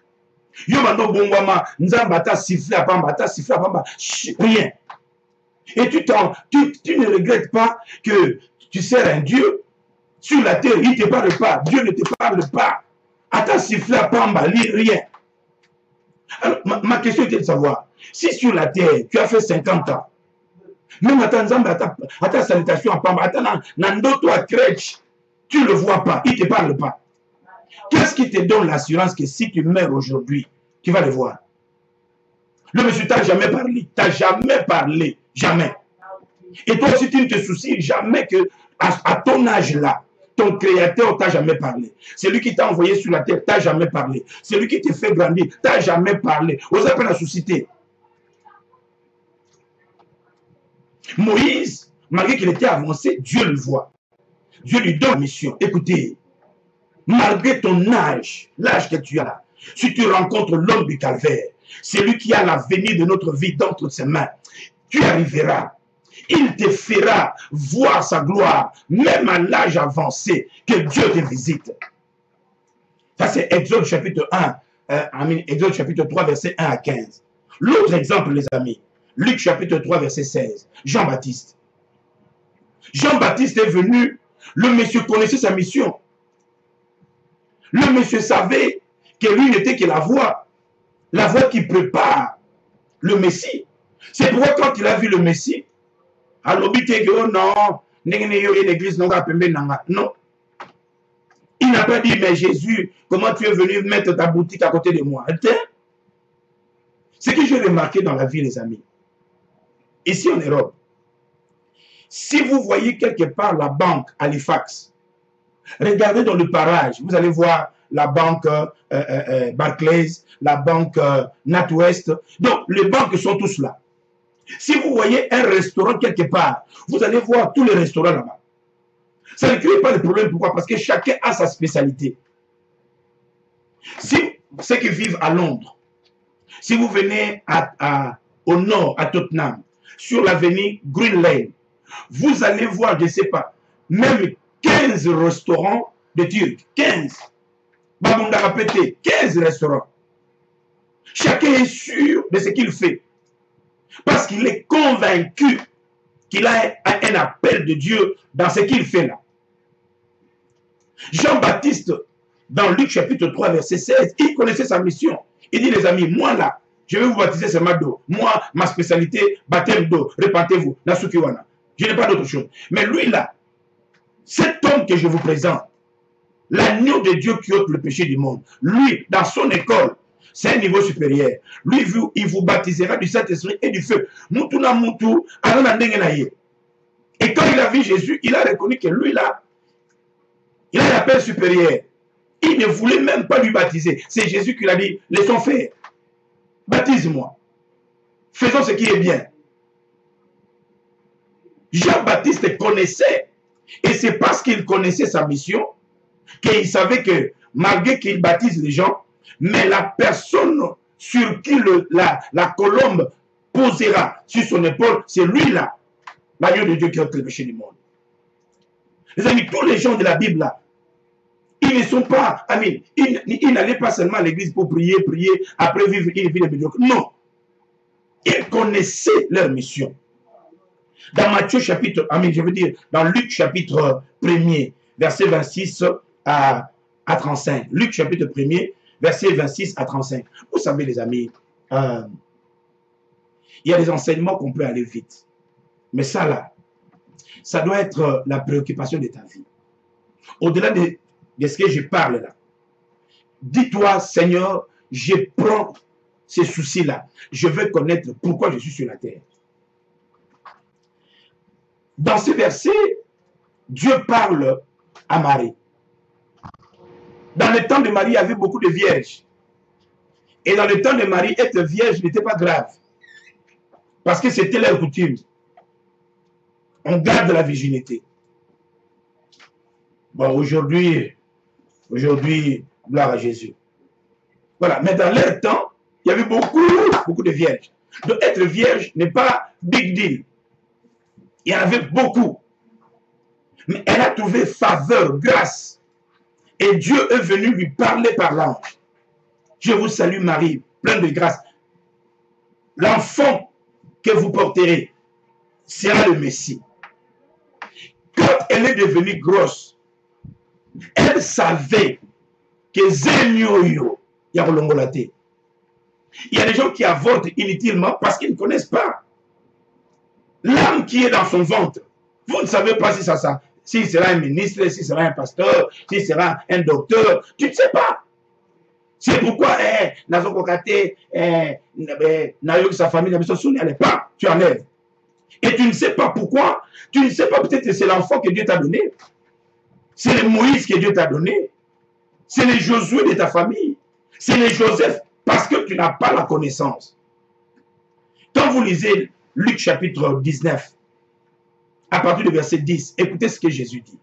Rien. Et tu, tu, tu ne regrettes pas que tu sers un Dieu sur la terre, il ne te parle pas, Dieu ne te parle pas. Attends, siffler à Pamba, lis rien. Alors, ma, ma question était de savoir, si sur la terre, tu as fait cinquante ans, même à ta à ta salutation à Pamba, à ta nandoto à crèche, tu ne le vois pas, il ne te parle pas. Qu'est-ce qui te donne l'assurance que si tu meurs aujourd'hui, tu vas le voir? Le monsieur t'a jamais parlé, t'a jamais parlé, jamais. Et toi aussi, tu ne te soucies jamais que à, à ton âge là, ton créateur t'a jamais parlé. Celui qui t'a envoyé sur la terre t'a jamais parlé. Celui qui te fait grandir t'a jamais parlé. Vous avez la susciter. Moïse, malgré qu'il était avancé, Dieu le voit. Dieu lui donne la mission. Écoutez, malgré ton âge, l'âge que tu as, si tu rencontres l'homme du calvaire, celui qui a l'avenir de notre vie d'entre ses mains. Tu arriveras. Il te fera voir sa gloire, même à l'âge avancé, que Dieu te visite. Ça, c'est Exode chapitre un, euh, Exode chapitre trois, verset un à quinze. L'autre exemple, les amis, Luc chapitre trois, verset seize, Jean-Baptiste. Jean-Baptiste est venu, le monsieur connaissait sa mission. Le monsieur savait que lui n'était que la voie, la voie qui prépare le Messie. C'est pourquoi quand il a vu le Messie, alors oh non, l'église non. Il n'a pas dit, mais Jésus, comment tu es venu mettre ta boutique à côté de moi? Ce que j'ai remarqué dans la vie, les amis, ici en Europe, si vous voyez quelque part la banque Halifax, regardez dans le parage, vous allez voir la banque euh, euh, euh, Barclays, la banque euh, NatWest. Donc, les banques sont tous là. Si vous voyez un restaurant quelque part, vous allez voir tous les restaurants là-bas. Ça ne crée pas de problème. Pourquoi? Parce que chacun a sa spécialité. Si ceux qui vivent à Londres, si vous venez à, à, au nord, à Tottenham, sur l'avenue Green Lane, vous allez voir, je ne sais pas, même quinze restaurants de Turcs. quinze. Babunda a pété, quinze restaurants. Chacun est sûr de ce qu'il fait. Parce qu'il est convaincu qu'il a un appel de Dieu dans ce qu'il fait là. Jean-Baptiste, dans Luc chapitre trois, verset seize, il connaissait sa mission. Il dit, les amis, moi là, je vais vous baptiser seulement d'eau. Moi, ma spécialité, baptême d'eau. Répentez-vous, la Sukiwana. Je n'ai pas d'autre chose. Mais lui là, cet homme que je vous présente, l'agneau de Dieu qui ôte le péché du monde, lui, dans son école, c'est un niveau supérieur. Lui, il vous baptisera du Saint-Esprit et du feu. Mutuna mutu, et quand il a vu Jésus, il a reconnu que lui là, il a un appel supérieur. Il ne voulait même pas lui baptiser. C'est Jésus qui l'a dit, laissons faire. Baptise-moi. Faisons ce qui est bien. Jean-Baptiste connaissait, et c'est parce qu'il connaissait sa mission, qu'il savait que malgré qu'il baptise les gens, mais la personne sur qui le, la, la colombe posera sur son épaule, c'est lui là, l'agneau de Dieu qui ôte le péché du monde. Les amis, tous les gens de la Bible là, ils ne sont pas, amis, ils, ils n'allaient pas seulement à l'église pour prier, prier, après vivre une vie de médiocre. Non. Ils connaissaient leur mission. Dans Matthieu chapitre, amis, je veux dire, dans Luc chapitre premier, verset vingt-six à, à trente-cinq. Luc chapitre premier, verset vingt-six à trente-cinq. Vous savez, les amis, euh, il y a des enseignements qu'on peut aller vite. Mais ça là, ça doit être la préoccupation de ta vie. Au-delà de, de ce que je parle là, dis-toi, Seigneur, je prends ces soucis-là. Je veux connaître pourquoi je suis sur la terre. Dans ce verset, Dieu parle à Marie. Dans le temps de Marie, il y avait beaucoup de vierges. Et dans le temps de Marie, être vierge n'était pas grave. Parce que c'était leur coutume. On garde la virginité. Bon, aujourd'hui, aujourd'hui, gloire à Jésus. Voilà, mais dans leur temps, il y avait beaucoup, beaucoup de vierges. Donc être vierge n'est pas big deal. Il y en avait beaucoup. Mais elle a trouvé faveur, grâce. Et Dieu est venu lui parler par l'ange. Je vous salue Marie, pleine de grâce. L'enfant que vous porterez sera le Messie. Quand elle est devenue grosse, elle savait que Zenyoyo, il y a Il y a des gens qui avortent inutilement parce qu'ils ne connaissent pas l'âme qui est dans son ventre. Vous ne savez pas si ça, ça s'il sera un ministre, s'il sera un pasteur, s'il sera un docteur. Tu ne sais pas. C'est pourquoi, eh, Nazokokate, eh, Nayok, sa famille, elle n'est pas. Tu enlèves. Et tu ne sais pas pourquoi. Tu ne sais pas, peut-être que c'est l'enfant que Dieu t'a donné. C'est le Moïse que Dieu t'a donné. C'est les Josué de ta famille. C'est les Joseph, parce que tu n'as pas la connaissance. Quand vous lisez Luc chapitre dix-neuf, à partir du verset dix, écoutez ce que Jésus dit.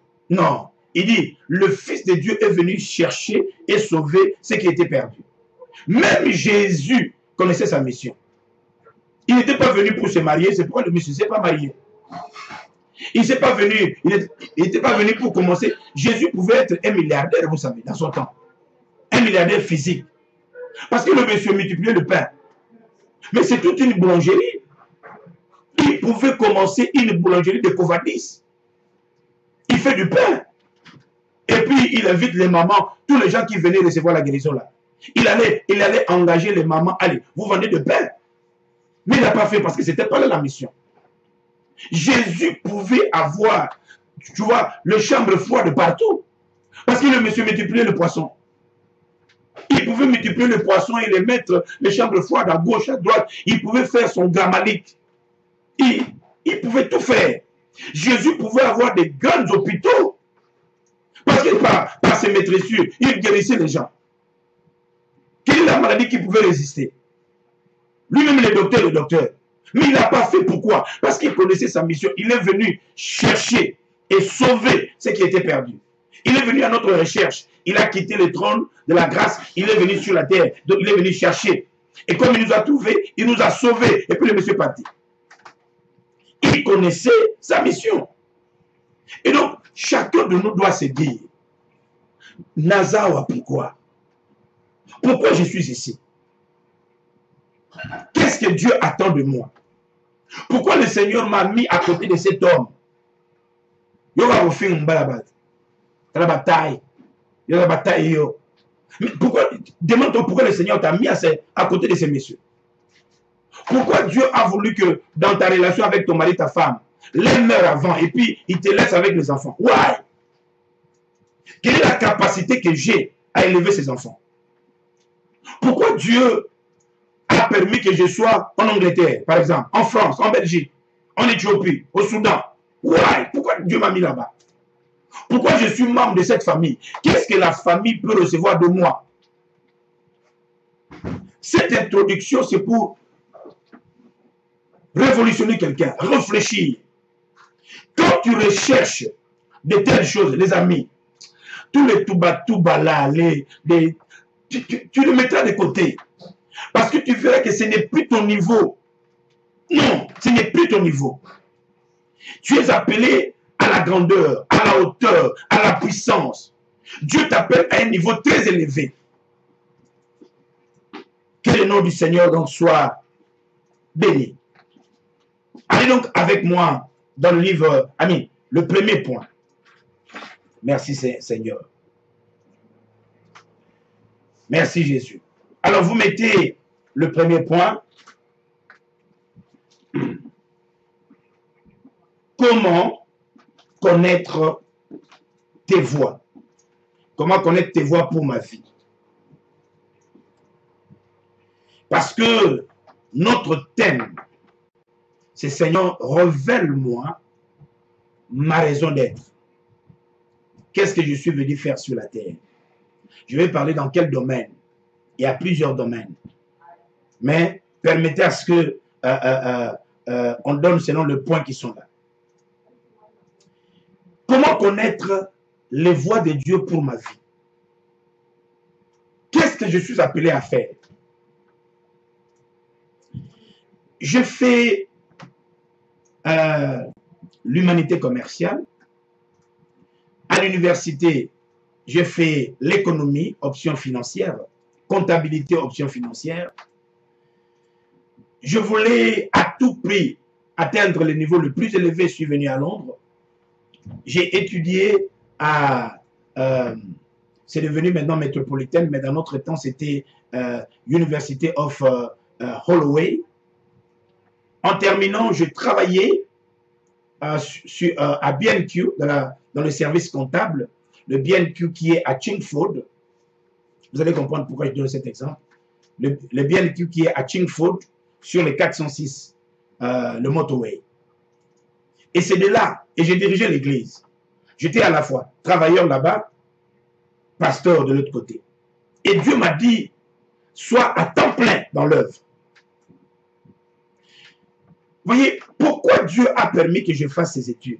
Non, il dit, le Fils de Dieu est venu chercher et sauver ce qui était perdu. Même Jésus connaissait sa mission. Il n'était pas venu pour se marier, c'est pourquoi le monsieur ne s'est pas marié. Il n'était pas venu, il n'était pas venu pour commencer. Jésus pouvait être un milliardaire, vous savez, dans son temps. Un milliardaire physique. Parce que le monsieur multipliait le pain. Mais c'est toute une boulangerie. Il pouvait commencer une boulangerie de Covadis. Il fait du pain. Et puis il invite les mamans, tous les gens qui venaient recevoir la guérison là. Il allait, il allait engager les mamans. Allez, vous vendez de pain. Mais il n'a pas fait parce que ce n'était pas là la mission. Jésus pouvait avoir, tu vois, le chambre froide de partout. Parce que le monsieur multipliait le poisson. Il pouvait multiplier le poisson et les mettre, les chambres froides à gauche, à droite. Il pouvait faire son gramalique. Il, il pouvait tout faire. Jésus pouvait avoir des grands hôpitaux. Parce que par, par ses maîtressures, il guérissait les gens. Quelle est la maladie qui pouvait résister? Lui-même, le docteur, le docteur. Mais il n'a pas fait. Pourquoi? Parce qu'il connaissait sa mission. Il est venu chercher et sauver ce qui était perdu. Il est venu à notre recherche. Il a quitté le trône de la grâce. Il est venu sur la terre. Donc il est venu chercher. Et comme il nous a trouvés, il nous a sauvés. Et puis le monsieur est parti. Il connaissait sa mission. Et donc, chacun de nous doit se dire, Nazawa, pourquoi? Pourquoi je suis ici? Qu'est-ce que Dieu attend de moi? Pourquoi le Seigneur m'a mis à côté de cet homme? Yo va vous faire une balabate. La bataille. Yo la bataille yo. Mais pourquoi, demande-toi pourquoi le Seigneur t'a mis à, ces, à côté de ces messieurs. Pourquoi Dieu a voulu que dans ta relation avec ton mari, ta femme, l'un meurt avant et puis il te laisse avec les enfants? Why? Quelle est la capacité que j'ai à élever ces enfants? Pourquoi Dieu a permis que je sois en Angleterre, par exemple, en France, en Belgique, en Éthiopie, au Soudan? Why? Pourquoi Dieu m'a mis là-bas? Pourquoi je suis membre de cette famille? Qu'est-ce que la famille peut recevoir de moi? Cette introduction, c'est pour révolutionner quelqu'un, réfléchir. Quand tu recherches de telles choses, les amis, tous les touba-touba là, les, les, tu, tu, tu le mettras de côté. Parce que tu verras que ce n'est plus ton niveau. Non, ce n'est plus ton niveau. Tu es appelé à la grandeur, à la hauteur, à la puissance. Dieu t'appelle à un niveau très élevé. Que le nom du Seigneur donc soit béni. Allez donc avec moi dans le livre, amis, le premier point. Merci Seigneur. Merci Jésus. Alors vous mettez le premier point. Comment connaître tes voies? Comment connaître tes voies pour ma vie? Parce que notre thème, c'est Seigneur, révèle-moi ma raison d'être. Qu'est-ce que je suis venu faire sur la terre? Je vais parler dans quel domaine? Il y a plusieurs domaines. Mais permettez à ce que euh, euh, euh, on donne selon le point qui sont là. Comment connaître les voies de Dieu pour ma vie? Qu'est-ce que je suis appelé à faire? Je fais euh, l'humanité commerciale. À l'université, je fais l'économie, option financière, comptabilité, option financière. Je voulais à tout prix atteindre le niveau le plus élevé. Je suis venu à Londres. J'ai étudié à... Euh, c'est devenu maintenant métropolitaine, mais dans notre temps, c'était euh, University of euh, euh, Holloway. En terminant, je travaillais euh, sur, euh, à B N Q, dans, la, dans le service comptable, le B N Q qui est à Chingford. Vous allez comprendre pourquoi je donne cet exemple. Le, le B N Q qui est à Chingford, sur les quatre cent six, euh, le motorway. Et c'est de là, et j'ai dirigé l'église. J'étais à la fois travailleur là-bas, pasteur de l'autre côté. Et Dieu m'a dit, sois à temps plein dans l'œuvre. Vous voyez, pourquoi Dieu a permis que je fasse ces études?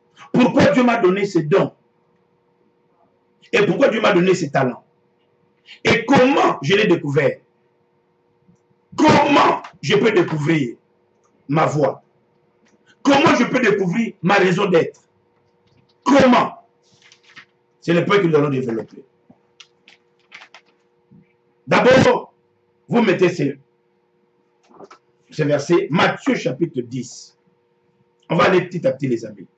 Pourquoi Dieu m'a donné ces dons? Et pourquoi Dieu m'a donné ces talents? Et comment je l'ai découvert? Comment je peux découvrir ma voix? Comment je peux découvrir ma raison d'être? Comment? C'est le point que nous allons développer. D'abord, vous mettez ce, ce verset, Matthieu chapitre dix. On va aller petit à petit, les amis.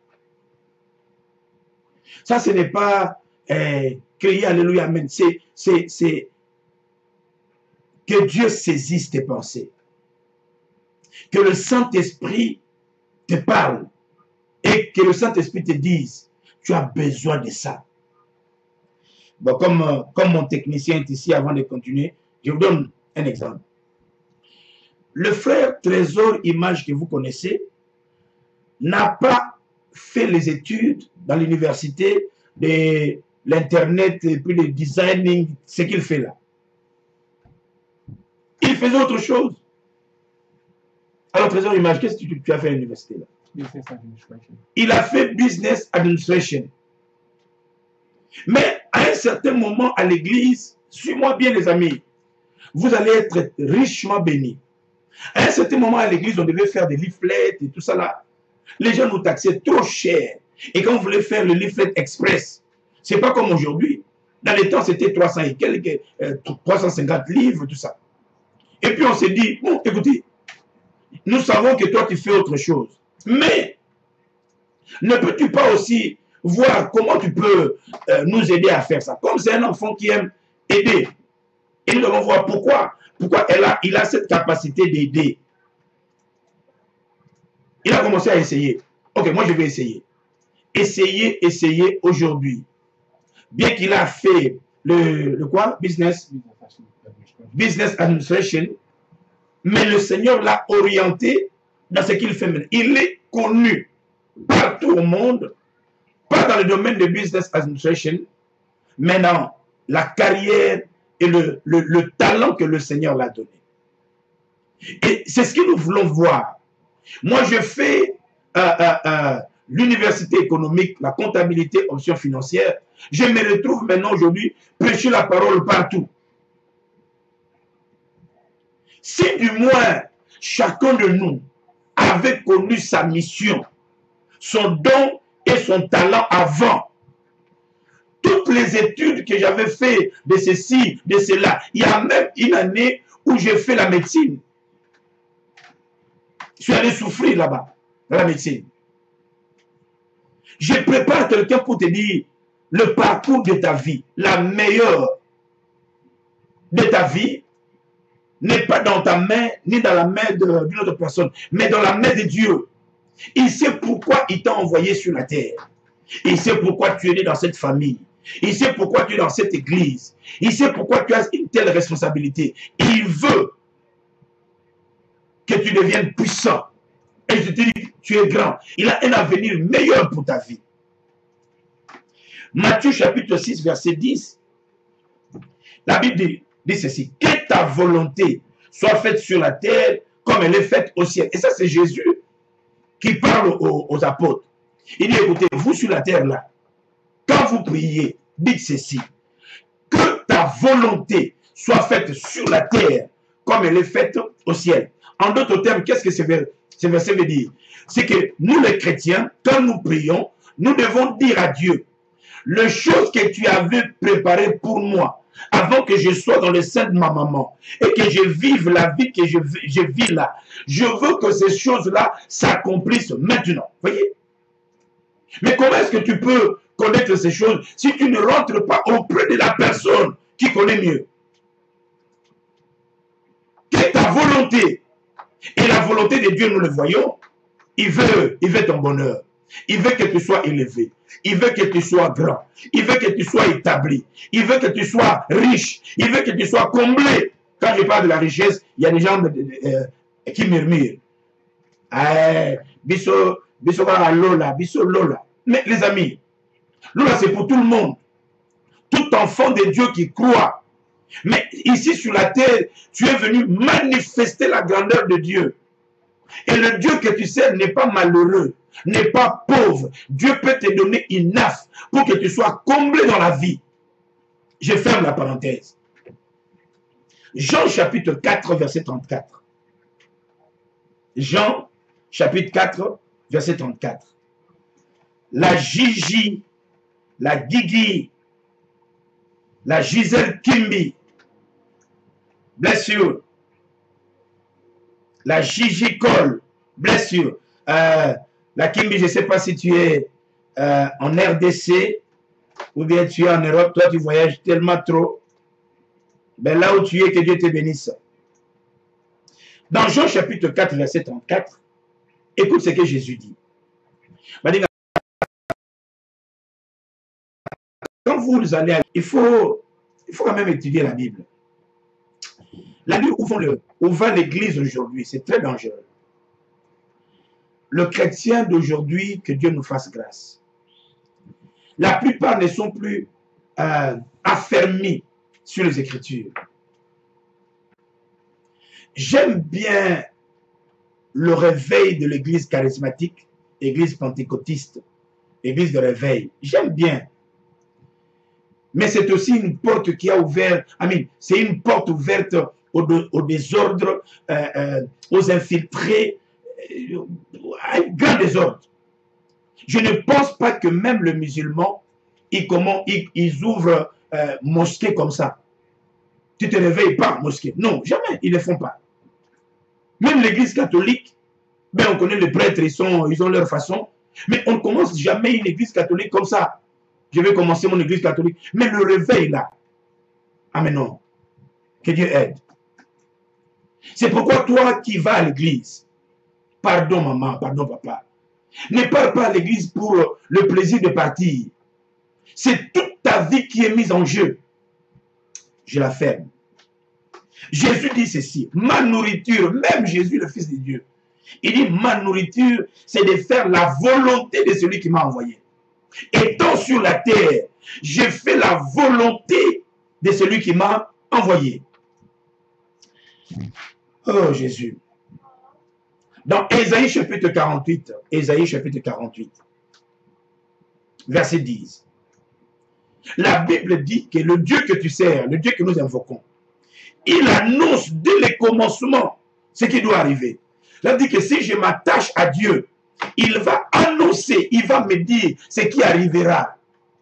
Ça, ce n'est pas euh, crier Alléluia, Amen. C'est que Dieu saisisse tes pensées. Que le Saint-Esprit te parle. Et que le Saint-Esprit te dise, tu as besoin de ça. Bon, comme, euh, comme mon technicien est ici, avant de continuer, je vous donne un exemple. Le frère Trésor Image que vous connaissez n'a pas fait les études dans l'université de l'internet et puis le designing, ce qu'il fait là. Il faisait autre chose. Alors Trésor Image, qu'est-ce que tu, tu as fait à l'université là? Business administration. Il a fait business administration. Mais à un certain moment à l'église, suis-moi bien les amis, vous allez être richement bénis. À un certain moment à l'église, on devait faire des leaflets et tout ça là. Les gens nous taxaient trop cher. Et quand on voulait faire le leaflet express, c'est pas comme aujourd'hui. Dans les temps, c'était trois cents et quelques, euh, trois cent cinquante livres, tout ça. Et puis on s'est dit, bon, écoutez, nous savons que toi tu fais autre chose. Mais, ne peux-tu pas aussi voir comment tu peux euh, nous aider à faire ça? Comme c'est un enfant qui aime aider. Et nous devons voir pourquoi. Pourquoi elle a, il a cette capacité d'aider. Il a commencé à essayer. Ok, moi je vais essayer. Essayer, essayer aujourd'hui. Bien qu'il a fait le, le quoi? Business. Business administration. Mais le Seigneur l'a orienté dans ce qu'il fait maintenant. Il est connu partout au monde, pas dans le domaine de business administration, mais dans la carrière et le, le, le talent que le Seigneur l'a donné. Et c'est ce que nous voulons voir. Moi, je fais euh, euh, euh, l'université économique, la comptabilité, option financière. Je me retrouve maintenant aujourd'hui prêcher la parole partout. Si du moins chacun de nous avait connu sa mission, son don et son talent avant, toutes les études que j'avais fait de ceci, de cela, il y a même une année où j'ai fait la médecine. Je suis allé souffrir là-bas, dans la médecine. Je prépare quelqu'un pour te dire le parcours de ta vie, la meilleure de ta vie, n'est pas dans ta main, ni dans la main d'une autre personne, mais dans la main de Dieu. Il sait pourquoi il t'a envoyé sur la terre. Il sait pourquoi tu es né dans cette famille. Il sait pourquoi tu es dans cette église. Il sait pourquoi tu as une telle responsabilité. Il veut que tu deviennes puissant. Et je te dis, tu es grand. Il a un avenir meilleur pour ta vie. Matthieu chapitre six, verset dix. La Bible dit, dit ceci. Que ta volonté soit faite sur la terre comme elle est faite au ciel. Et ça, c'est Jésus qui parle aux, aux apôtres. Il dit, écoutez, vous sur la terre là, quand vous priez, dites ceci. Que ta volonté soit faite sur la terre comme elle est faite au ciel. En d'autres termes, qu'est-ce que ce verset veut dire? C'est que nous les chrétiens, quand nous prions, nous devons dire à Dieu, les choses que tu avais préparées pour moi, avant que je sois dans le sein de ma maman, et que je vive la vie que je, je vis là, je veux que ces choses-là s'accomplissent maintenant. Voyez? Mais comment est-ce que tu peux connaître ces choses si tu ne rentres pas auprès de la personne qui connaît mieux? Que ta volonté, et la volonté de Dieu, nous le voyons, il veut, il veut ton bonheur. Il veut que tu sois élevé. Il veut que tu sois grand. Il veut que tu sois établi. Il veut que tu sois riche. Il veut que tu sois comblé. Quand je parle de la richesse, il y a des gens euh, qui murmurent. Ah, biso, biso Lola, biso Lola. Mais les amis, Lola c'est pour tout le monde. Tout enfant de Dieu qui croit. Mais ici sur la terre, tu es venu manifester la grandeur de Dieu. Et le Dieu que tu sers n'est pas malheureux, n'est pas pauvre. Dieu peut te donner une enough pour que tu sois comblé dans la vie. Je ferme la parenthèse. Jean chapitre quatre, verset trente-quatre. Jean chapitre quatre, verset trente-quatre. La Gigi, la Gigi, la Gisèle Kimbi, bless you. La Gigi Cole, bless you. Euh, la Kimbi, je ne sais pas si tu es euh, en R D C ou bien tu es en Europe, toi tu voyages tellement trop. Ben là où tu es, que Dieu te bénisse. Dans Jean chapitre quatre, verset trente-quatre, écoute ce que Jésus dit. Quand vous allez, il faut, il faut quand même étudier la Bible. La Bible où, le, où va l'église aujourd'hui, c'est très dangereux. Le chrétien d'aujourd'hui, que Dieu nous fasse grâce. La plupart ne sont plus euh, affermis sur les Écritures. J'aime bien le réveil de l'église charismatique, église pentecôtiste, église de réveil. J'aime bien. Mais c'est aussi une porte qui a ouvert, I mean, c'est une porte ouverte au, de, au désordre, euh, euh, aux infiltrés, euh, à un grand désordre. Je ne pense pas que même le musulman, ils, comment, ils, ils ouvrent euh, mosquée comme ça. Tu ne te réveilles pas, mosquée. Non, jamais, ils ne le font pas. Même l'église catholique, ben on connaît les prêtres, ils, sont, ils ont leur façon, mais on ne commence jamais une église catholique comme ça. Je vais commencer mon église catholique. Mais le réveil là, ah mais non, que Dieu aide. C'est pourquoi toi qui vas à l'église, pardon maman, pardon papa, ne pars pas à l'église pour le plaisir de partir. C'est toute ta vie qui est mise en jeu. Je la ferme. Jésus dit ceci, ma nourriture, même Jésus le Fils de Dieu, il dit ma nourriture, c'est de faire la volonté de celui qui m'a envoyé. Étant sur la terre, j'ai fait la volonté de celui qui m'a envoyé. Oh Jésus. Dans Ésaïe chapitre quarante-huit, Ésaïe chapitre quarante-huit, verset dix. La Bible dit que le Dieu que tu sers, le Dieu que nous invoquons, il annonce dès le commencement ce qui doit arriver. Il dit que si je m'attache à Dieu, il va annoncer, il va me dire ce qui arrivera.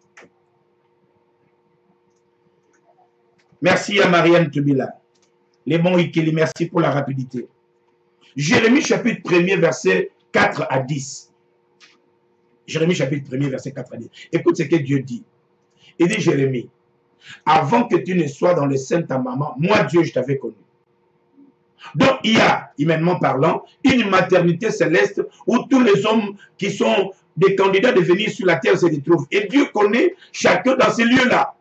Merci à Marianne Tubila. Les bons Ikeli, merci pour la rapidité. Jérémie chapitre premier, verset quatre à dix. Jérémie chapitre premier, verset quatre à dix. Écoute ce que Dieu dit. Il dit, Jérémie, avant que tu ne sois dans le sein de ta maman, moi Dieu, je t'avais connu. Donc il y a, humainement parlant, une maternité céleste où tous les hommes qui sont des candidats de venir sur la terre se retrouvent. Et Dieu connaît chacun dans ces lieux-là.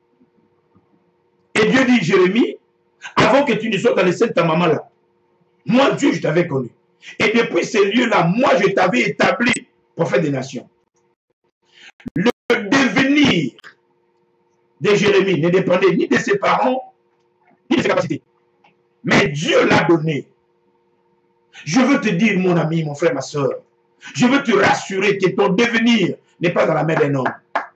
Et Dieu dit, Jérémie, avant que tu ne sois dans le sein de ta maman là, moi Dieu, je t'avais connu. Et depuis ces lieux-là, moi je t'avais établi prophète des nations. Le devenir de Jérémie ne dépendait ni de ses parents, ni de ses capacités. Mais Dieu l'a donné. Je veux te dire, mon ami, mon frère, ma soeur, je veux te rassurer que ton devenir n'est pas dans la main d'un homme.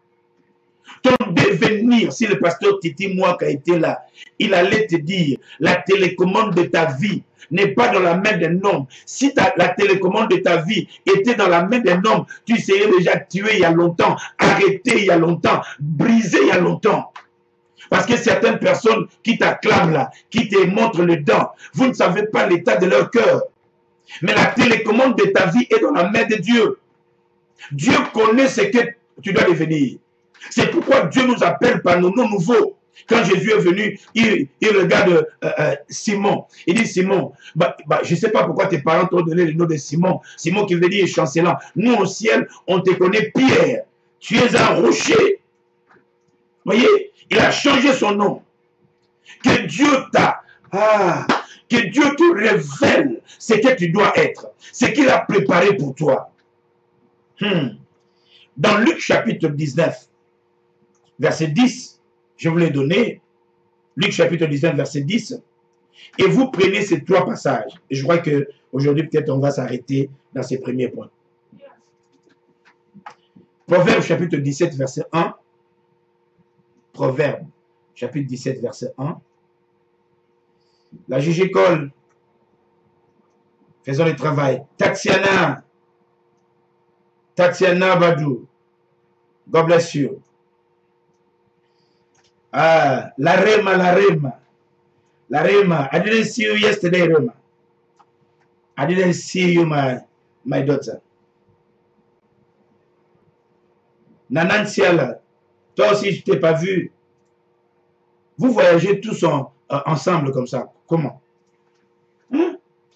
Ton devenir, si le pasteur Titi Mouaka était là, il allait te dire, la télécommande de ta vie n'est pas dans la main d'un homme. Si ta, la télécommande de ta vie était dans la main d'un homme, tu serais déjà tué il y a longtemps, arrêté il y a longtemps, brisé il y a longtemps. Parce que certaines personnes qui t'acclament là, qui te montrent le dent, vous ne savez pas l'état de leur cœur. Mais la télécommande de ta vie est dans la main de Dieu. Dieu connaît ce que tu dois devenir. C'est pourquoi Dieu nous appelle par nos noms nouveaux. Quand Jésus est venu, il, il regarde euh, euh, Simon. Il dit, Simon, bah, bah, je ne sais pas pourquoi tes parents t'ont donné le nom de Simon. Simon qui veut dire chancelant. Nous au ciel, on te connaît Pierre. Tu es un rocher. Vous voyez, il a changé son nom. Que Dieu t'a... Ah, que Dieu te révèle ce que tu dois être. Ce qu'il a préparé pour toi. Hmm. Dans Luc chapitre dix-neuf, verset dix, je vous l'ai donné, Luc chapitre dix-neuf, verset dix, et vous prenez ces trois passages. Et je crois qu'aujourd'hui, peut-être, on va s'arrêter dans ces premiers points. Proverbe chapitre dix-sept, verset un. Proverbe chapitre dix-sept, verset un. La juge école. Faisons le travail. Tatiana. Tatiana Badou. God bless you. Ah, la Rema, la Rema. La Rema. I didn't see you yesterday, Rema. I didn't see you, my, my daughter. Nanantiala, toi aussi, je ne t'ai pas vu. Vous voyagez tous en, euh, ensemble comme ça. Comment? Hein?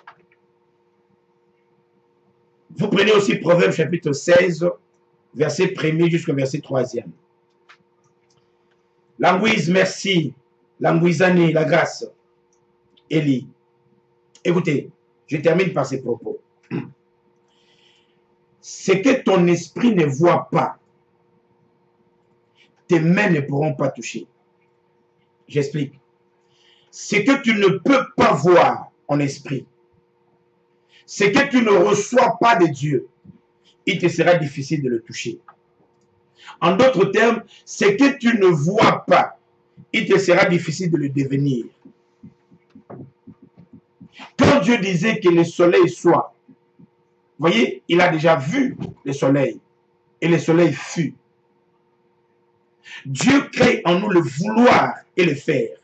Vous prenez aussi Proverbe chapitre seize, verset premier jusqu'au verset troisième. L'anguise, merci. L'anguisanie, la grâce. Élie. Écoutez, je termine par ces propos. Ce que ton esprit ne voit pas, tes mains ne pourront pas toucher. J'explique. Ce que tu ne peux pas voir en esprit, ce que tu ne reçois pas de Dieu, il te sera difficile de le toucher. En d'autres termes, ce que tu ne vois pas, il te sera difficile de le devenir. Quand Dieu disait que le soleil soit, vous voyez, il a déjà vu le soleil, et le soleil fut. Dieu crée en nous le vouloir et le faire.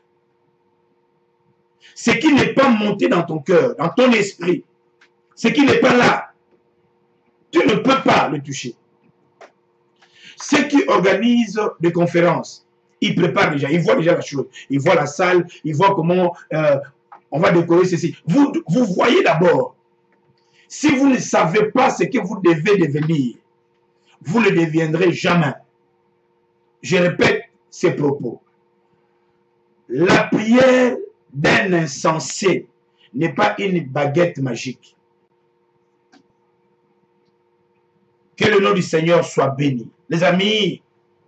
Ce qui n'est pas monté dans ton cœur, dans ton esprit, ce qui n'est pas là, tu ne peux pas le toucher. Ceux qui organisent des conférences, ils préparent déjà, ils voient déjà la chose, ils voient la salle, ils voient comment euh, on va décorer ceci. Vous, vous voyez d'abord. Si vous ne savez pas ce que vous devez devenir, vous ne deviendrez jamais. Je répète ces propos. La prière d'un insensé n'est pas une baguette magique. Que le nom du Seigneur soit béni. Les amis,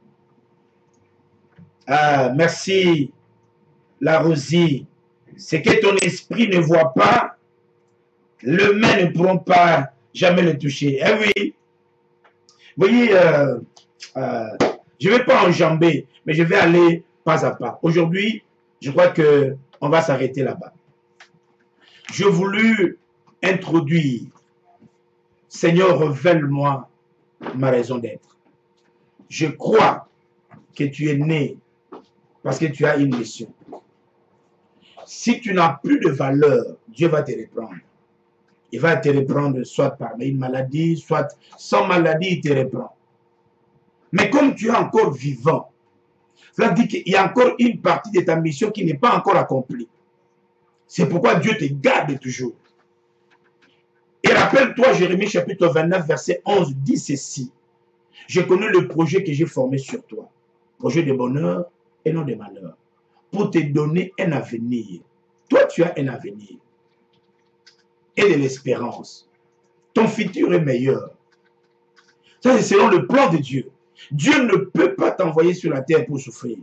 euh, merci, la Rosie. Ce que ton esprit ne voit pas, les mains ne pourront pas jamais le toucher. Eh oui. Vous voyez, euh, euh, je ne vais pas enjamber, mais je vais aller pas à pas. Aujourd'hui, je crois qu'on va s'arrêter là-bas. Je voulus introduire, Seigneur, révèle-moi ma raison d'être. Je crois que tu es né parce que tu as une mission. Si tu n'as plus de valeur, Dieu va te reprendre. Il va te reprendre soit par une maladie, soit sans maladie, il te reprend. Mais comme tu es encore vivant, cela dit qu'il y a encore une partie de ta mission qui n'est pas encore accomplie. C'est pourquoi Dieu te garde toujours. Et rappelle-toi, Jérémie chapitre vingt-neuf, verset onze, dit ceci. Je connais le projet que j'ai formé sur toi. Projet de bonheur et non de malheur. Pour te donner un avenir. Toi, tu as un avenir. Et de l'espérance. Ton futur est meilleur. Ça, c'est selon le plan de Dieu. Dieu ne peut pas t'envoyer sur la terre pour souffrir.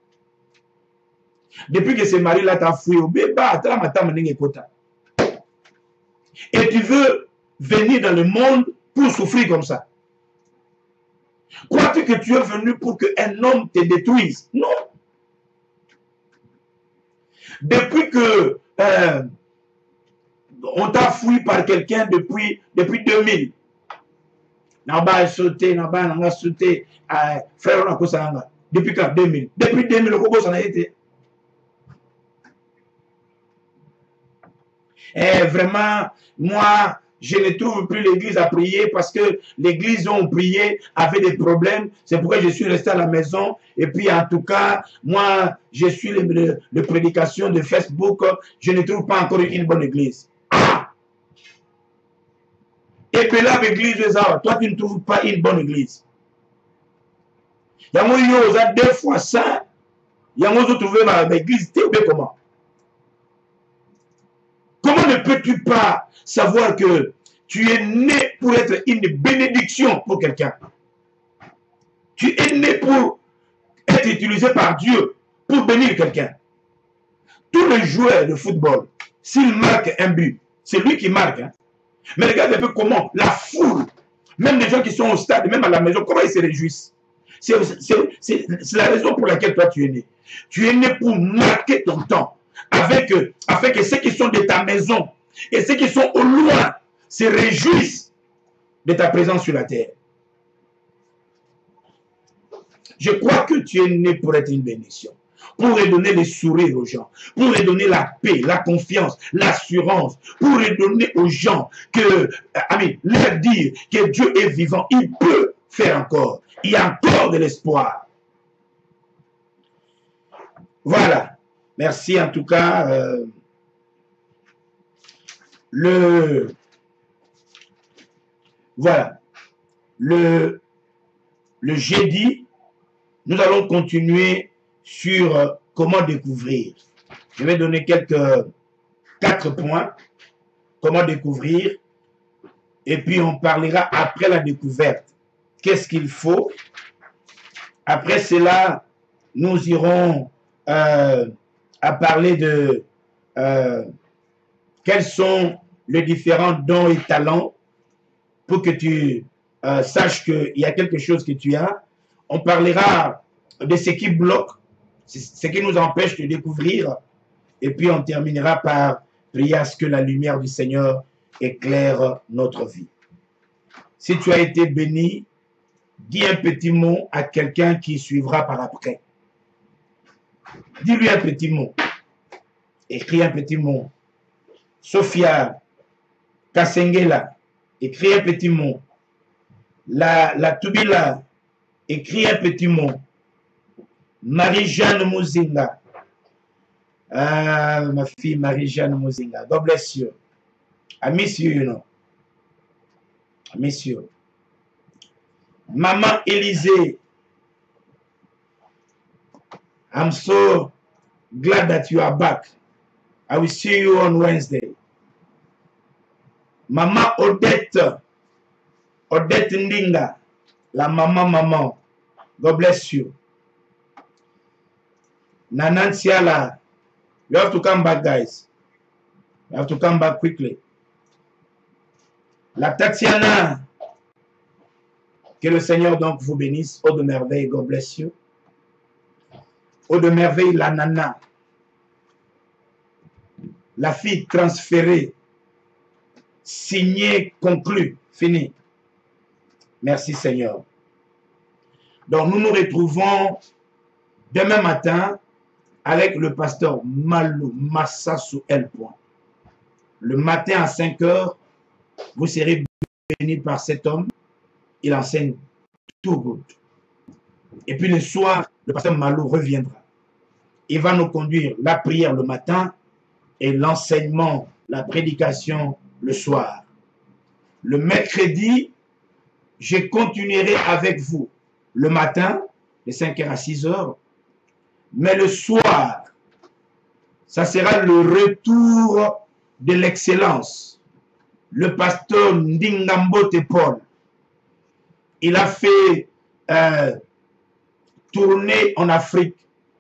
Depuis que ce mari-là t'a fouillé au béba, et tu veux venir dans le monde pour souffrir comme ça. Crois-tu que tu es venu pour qu'un homme te détruise? Non. Depuis que euh, on t'a fouillé par quelqu'un depuis, depuis deux mille, Naba sauté, Naba n'a sauté, frère on a depuis quand deux mille. Depuis deux mille, le ça a été. Et vraiment, moi, je ne trouve plus l'église à prier parce que l'église où on priait avait des problèmes. C'est pourquoi je suis resté à la maison. Et puis, en tout cas, moi, je suis le, le, le prédication de Facebook. Je ne trouve pas encore une bonne église. Ah! Et puis là, l'église, toi, tu ne trouves pas une bonne église. Il y a deux fois ça. Il y a trouvé l'église. Tu sais comment? Comment ne peux-tu pas savoir que tu es né pour être une bénédiction pour quelqu'un? Tu es né pour être utilisé par Dieu pour bénir quelqu'un. Tous les joueurs de football, s'ils marquent un but, c'est lui qui marque. Hein. Mais regarde un peu comment la foule, même les gens qui sont au stade, même à la maison, comment ils se réjouissent. C'est la raison pour laquelle toi tu es né. Tu es né pour marquer ton temps. avec eux, afin que ceux qui sont de ta maison et ceux qui sont au loin se réjouissent de ta présence sur la terre. Je crois que tu es né pour être une bénédiction, pour redonner le sourire aux gens, pour redonner la paix, la confiance, l'assurance, pour redonner aux gens que, amis, leur dire que Dieu est vivant, il peut faire encore, il y a encore de l'espoir. Voilà, merci en tout cas. Euh, le, voilà, le, le jeudi, nous allons continuer sur euh, comment découvrir. Je vais donner quelques quatre points. Comment découvrir. Et puis on parlera après la découverte. Qu'est-ce qu'il faut? Après cela, nous irons euh, à parler de euh, quels sont les différents dons et talents pour que tu euh, saches qu'il y a quelque chose que tu as. On parlera de ce qui bloque, ce qui nous empêche de découvrir. Et puis on terminera par prier à ce que la lumière du Seigneur éclaire notre vie. Si tu as été béni, dis un petit mot à quelqu'un qui suivra par après. Dis-lui un petit mot. Écris un petit mot. Sophia Kasengela, écris un petit mot. La, la Tubila, écris un petit mot. Marie-Jeanne Mouzinga. Ah, ma fille Marie-Jeanne Mouzinga. God bless you. I miss you, you know. I miss you. Maman Élisée. I'm so glad that you are back. I will see you on Wednesday. Maman Odette. Odette Ndinga. La maman maman. God bless you. Nanansiala. You have to come back, guys. You have to come back quickly. La Tatiana. Que le Seigneur donc vous bénisse. Oh de merveille, God bless you. Oh de merveille, la Nana. La fille transférée. Signée, conclue. Fini. Merci Seigneur. Donc nous nous retrouvons demain matin avec le pasteur Malou Massassou El Point. Le matin à cinq heures, vous serez bénis par cet homme. Il enseigne tout good. Et puis le soir, le pasteur Malou reviendra. Il va nous conduire la prière le matin et l'enseignement, la prédication le soir. Le mercredi, je continuerai avec vous le matin, de cinq heures à six heures. Mais le soir, ça sera le retour de l'excellence. Le pasteur Ndingambote Paul, il a fait euh, tourner en Afrique,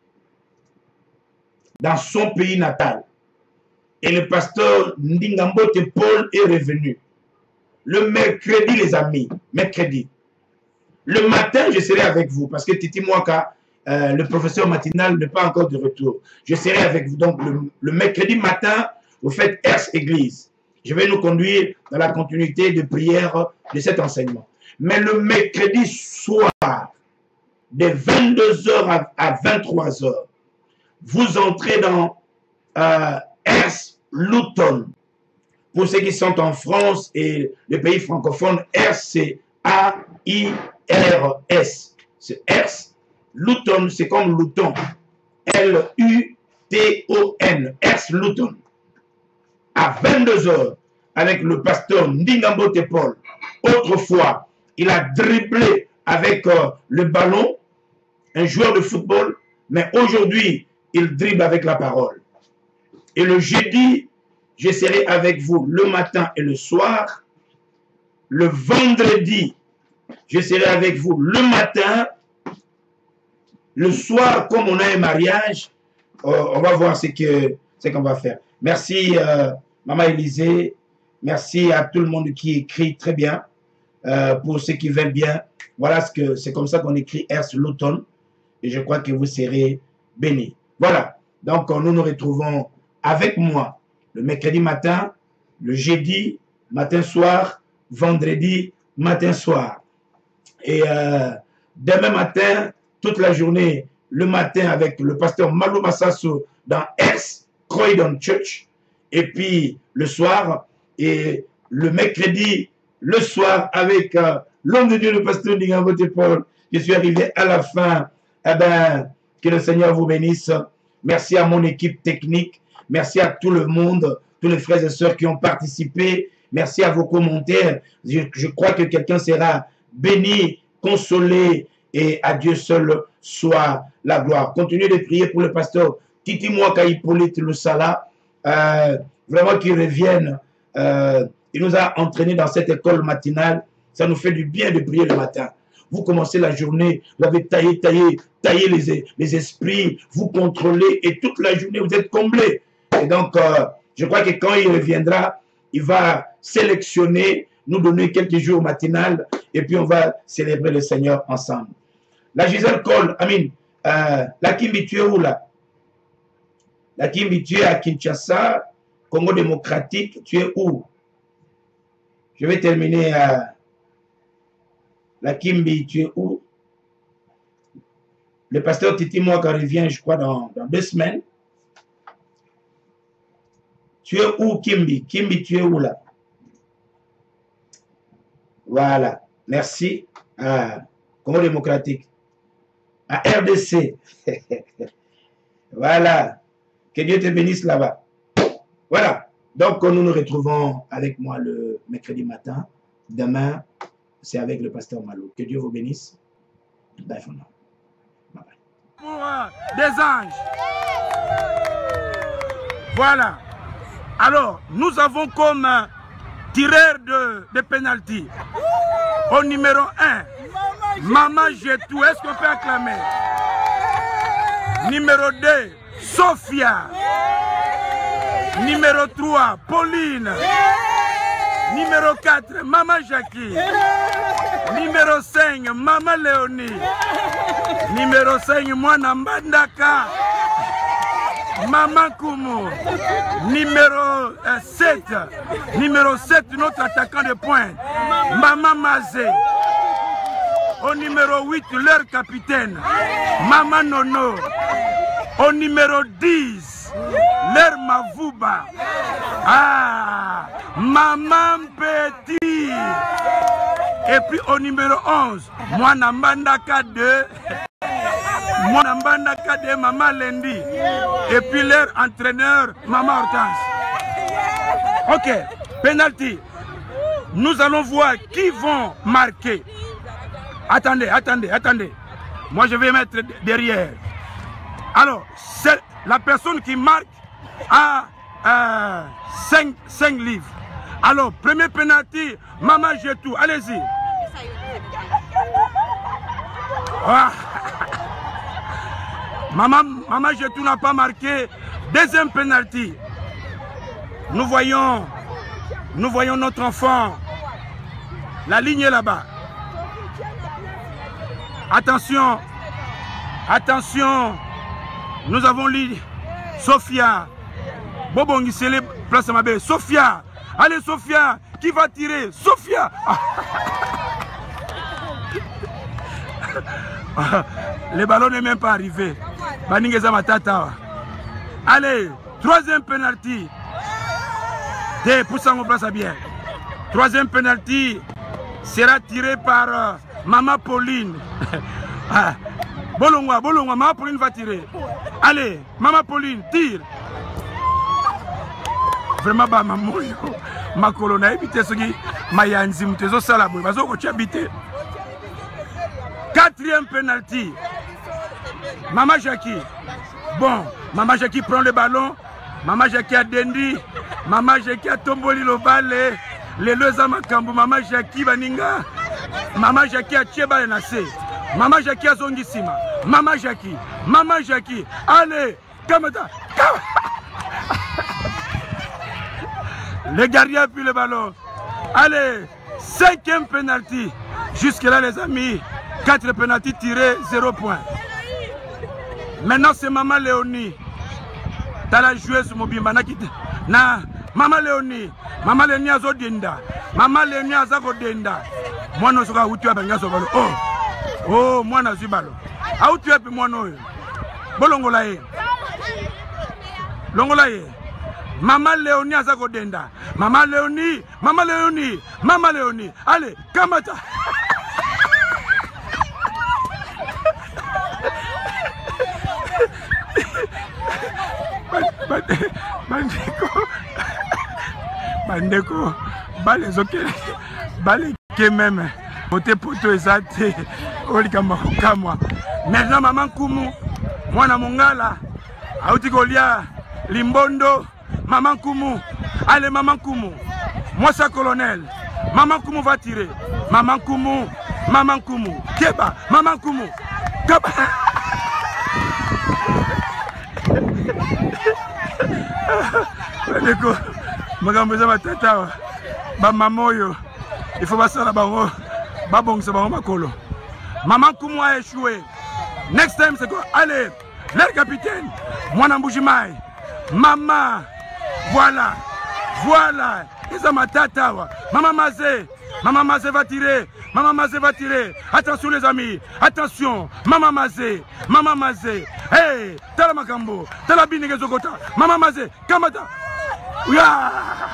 dans son pays natal. Et le pasteur Ndingambote Paul est revenu. Le mercredi, les amis, mercredi. Le matin, je serai avec vous, parce que Titi Mwaka, Euh, le professeur matinal n'est pas encore de retour. Je serai avec vous. Donc, le, le mercredi matin, vous faites Ers Église. Je vais nous conduire dans la continuité de prière de cet enseignement. Mais le mercredi soir, de vingt-deux heures à, à vingt-trois heures, vous entrez dans euh, Ers Luton. Pour ceux qui sont en France et les pays francophones, Ers, c'est A I R S. C'est Ers. Luton, c'est comme Luton. L U T O N. Ers Luton. À vingt-deux heures, avec le pasteur Ndingambote Paul. Autrefois, il a dribblé avec euh, le ballon, un joueur de football, mais aujourd'hui, il dribble avec la parole. Et le jeudi, je serai avec vous le matin et le soir. Le vendredi, je serai avec vous le matin. Le soir, comme on a un mariage, euh, on va voir ce qu'on ce qu'on va faire. Merci, euh, Maman Élisée. Merci à tout le monde qui écrit très bien. Euh, pour ceux qui veulent bien, voilà ce que c'est comme ça qu'on écrit Ers Luton. Et je crois que vous serez bénis. Voilà. Donc, nous nous retrouvons avec moi le mercredi matin, le jeudi, matin, soir, vendredi, matin, soir. Et euh, demain matin, toute la journée, le matin avec le pasteur Malou Massasso dans S. Croydon Church. Et puis le soir, et le mercredi, le soir, avec euh, l'homme de Dieu, le pasteur Nigambote Paul. Je suis arrivé à la fin. Eh ben, que le Seigneur vous bénisse. Merci à mon équipe technique. Merci à tout le monde, tous les frères et sœurs qui ont participé. Merci à vos commentaires. Je, je crois que quelqu'un sera béni, consolé, et à Dieu seul soit la gloire. Continuez de prier pour le pasteur Titi Mwaka Hippolyte Lusala, euh, vraiment qu'il revienne. Euh, il nous a entraînés dans cette école matinale. Ça nous fait du bien de prier le matin. Vous commencez la journée, vous avez taillé, taillé, taillé les, les esprits, vous contrôlez, et toute la journée, vous êtes comblés. Et donc, euh, je crois que quand il reviendra, il va sélectionner, nous donner quelques jours matinales, et puis on va célébrer le Seigneur ensemble. La Gisèle Cole, Amin, euh, la Kimbi, tu es où là? La Kimbi, tu es à Kinshasa, Congo démocratique, tu es où? Je vais terminer à... La Kimbi, tu es où? Le pasteur Titi Mwaka revient, je crois, dans, dans deux semaines. Tu es où, Kimbi? Kimbi, tu es où là? Voilà. Merci. À Congo démocratique. À R D C. Voilà. Que Dieu te bénisse là-bas. Voilà. Donc, nous nous retrouvons avec moi le mercredi matin. Demain, c'est avec le pasteur Malou. Que Dieu vous bénisse. Bye for now. Bye bye. Pour euh, des anges. Voilà. Alors, nous avons comme euh, tireur de, de pénalty au numéro un, Maman Jetou. Est-ce qu'on peut acclamer? Numéro deux, Sophia. Numéro trois, Pauline. Numéro quatre, Maman Jackie. Numéro cinq, Maman Léonie. Numéro cinq, Mwana Mbandaka. Maman Koumou. Numéro sept. Numéro sept, notre attaquant de pointe. Maman Mazé. Au numéro huit, leur capitaine. Maman Nono. Au numéro dix, leur Mavouba. Ah, Maman Petit. Et puis au numéro onze, Mwana Mbandaka de Mwana Mbandaka de Maman Lendi. Et puis leur entraîneur, Maman Hortense. Ok, penalty. Nous allons voir qui vont marquer. Attendez, attendez, attendez. Moi, je vais mettre derrière. Alors, c'est la personne qui marque a euh, cinq livres. Alors, premier penalty, Maman Jetou. Allez-y. Ah. Maman, Maman Jetou n'a pas marqué. Deuxième penalty. Nous voyons, nous voyons notre enfant. La ligne est là-bas. Attention, attention. Nous avons lu Sophia. Bobongi Sele, place à ma belle. Sophia. Allez, Sophia. Qui va tirer? Sophia. Le ballon n'est même pas arrivé. Allez, troisième penalty. Des poussants au place à bien. Troisième penalty sera tiré par euh, Maman Pauline. Bolongwa, Bolongwa, Maman Pauline va tirer. Allez, Maman Pauline, tire. Vraiment, bah, maman, ma colonne a habité ce qui m'a yanzi, m'tezo salabo, bazo ko habité. Quatrième penalty. Maman Jackie. Bon, Maman Jackie prend le ballon. Maman Jackie a dendi. Maman Jackie a tomboli le balai. Les deux amakambu. Maman Jackie baninga. Maman Jackie a tcheba enase. Maman Jackie a zongissima. Maman Jackie. Maman Jackie. Allez, Kamata. Le gardien puis le ballon. Allez, cinquième penalty. Jusque là les amis, quatre penalty tirés, zéro point. Maintenant c'est Maman Léonie. tala joueuse mobimba na kite na Mama Léonie, Mama Léonie azo denda, Mama Léonie azako denda. Mwana soka utu ya benga sobalo. Oh, oh, mwana zibalo. Autu ya pi mwana oyo. Bolongola ye. Longola ye. Mama Léonie azako denda. Mama Léonie, Mama Léonie, Mama Léonie. Allez, kamata. Bandeko Bandeko Bale zokele Bale ke même Pote poto ezate Olika makamwa. Maintenant maman Kumu Mwana Mongala Auti kolia Limbondo Maman Kumu. Allez maman Kumu. Moi ça colonel. Maman Kumu va tirer. Maman Kumu. Maman Kumu. Keba. Maman Kumu. Keba. Bandeko makambo eza matata ba mamoyo il faut basala bango babongisa bango makolo. Maman Kumu a échoué. Next time c'est quoi? Allez, leur capitaine Mwana Mbujimai. Maman, voilà, voilà, ils ont matata. Maman Mazé, Maman Mazé va tirer. Maman Mazé va tirer. Attention les amis, attention. Maman Mazé, Maman Mazé. Hey, Tala Makambo, Tala Binegezogota. Maman Mazé, Kamata. Ouya.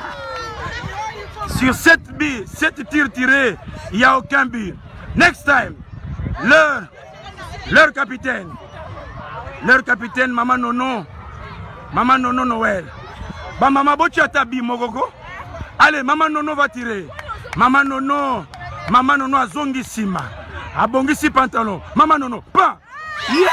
Sur sept billes, sept tirs tirés, il n'y a aucun but. Next time, leur, leur capitaine, leur capitaine, Maman Nono, Maman Nono Noël. Bah Maman Bochatabi Mogoko. Allez, Maman Nono va tirer. Maman Nono, Maman Nono a zongi sima. A bongisi pantalon. Maman Nono, pas. Yeah!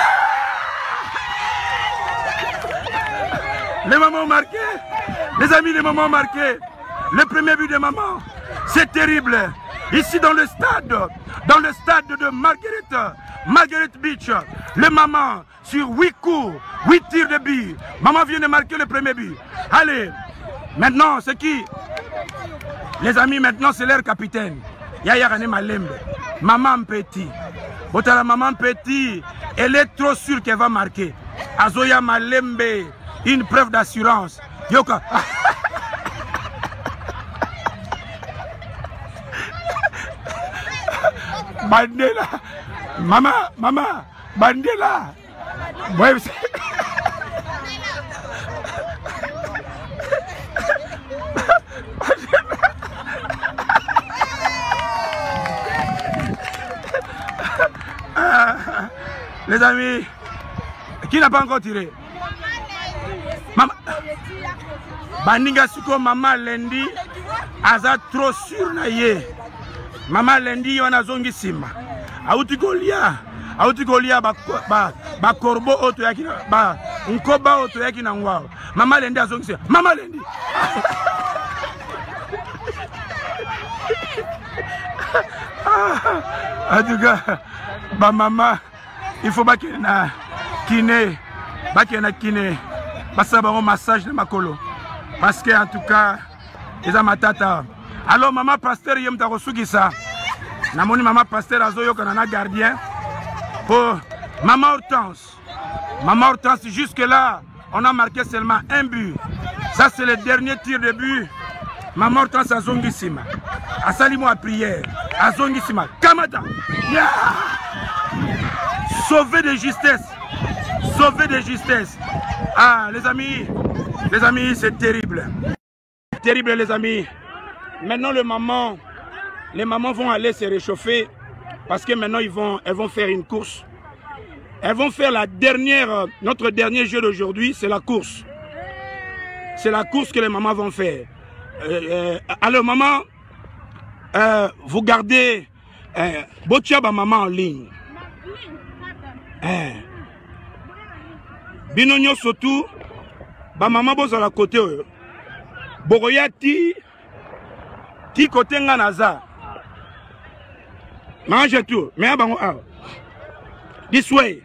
Les mamans marqués. Les amis, les mamans marqués. Le premier but de maman. C'est terrible. Ici dans le stade, dans le stade de Marguerite, Marguerite Beach, le maman sur huit coups, huit tirs de but. Maman vient de marquer le premier but. Allez, maintenant c'est qui? Les amis, maintenant c'est leur capitaine. Yaya Rane Malembe. Maman Petit. Botala Maman Petit, elle est trop sûre qu'elle va marquer. Azoya Malembe, une preuve d'assurance. Yoka. Bandela. Maman, maman, Bandela. Ouais, les amis, qui n'a pas encore tiré? Maman, Bandinga Suko, Maman Lendi, Aza trop sûr na ye. Maman Lendi, on a zongi sima. Aouti Golia, Aouti Golia, ba ba corbeau auto yaki, ba unkoba auto yaki na ngwao. Maman Lendi a zongi sima. Maman Lendi. En tout cas, ba maman, il faut pas qu'il na kiné, pas qu'il na kiné, parce que un massage de ma colo. Parce que en tout cas, ils ont ma tata. Alors maman pasteur yem ta kosuki ça. Namoni maman pasteur azoyo kanana gardien. Pour maman Hortense. Maman Hortense jusque là, on a marqué seulement un but. Ça c'est le dernier tir de but. Maman Hortense a zongissima. A salimo à prière. A zongissima. Kamata. Yeah! Sauver de justesse. Sauver de justesse. Ah, les amis, les amis, c'est terrible. Terrible, les amis. Maintenant, les mamans, les mamans vont aller se réchauffer parce que maintenant, ils vont, elles vont faire une course. Elles vont faire la dernière, notre dernier jeu d'aujourd'hui, c'est la course. C'est la course que les mamans vont faire. Euh, euh, alors, maman, euh, vous gardez euh, Botiaba maman en ligne. Eh. Binonyo surtout, ba maman bozo la côté Boroya ti ti côté nganaza. Mange tout, mais bango ah. This way.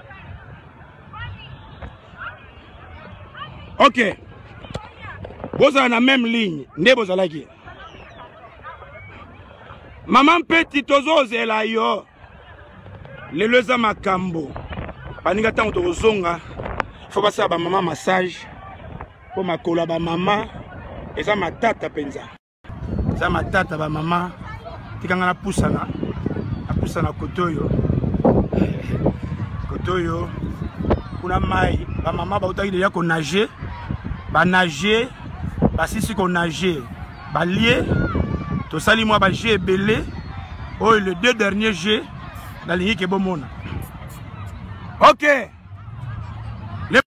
OK. Bozo na même ligne, ne bozo la ki. Maman petit tozo zela yo. Le leza makambo. Paninga tango to zonga. Faut passer à maman massage. pour ma collaba maman et ça ma tata penza ça ma tata ba maman tikanga na pusana na pusana kotoyo kotoyo kuna mai ba maman ba utaki déjà ko nager ba nager ba sisi ko nager ba lié to sali moi ba jeu belé oh le deux derniers jeux dans l'équipe ke bomona. OK. Les...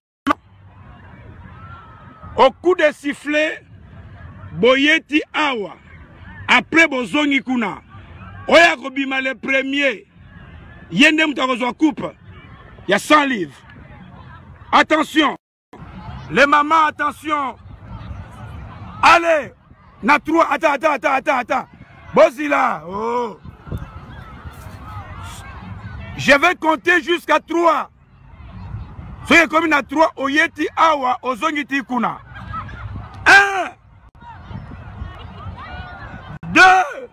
Au coup de sifflet boyeti awa après bozongi kuna oya kobima le premier yende mutakozwa coupe il y a cent livres. Attention les mamans, attention. Allez na trois, attends attends attends attends attends Bozila, oh. Je vais compter jusqu'à trois. Soyez comme une à trois, oyeti awa, ozongiti kuna. Un, deux,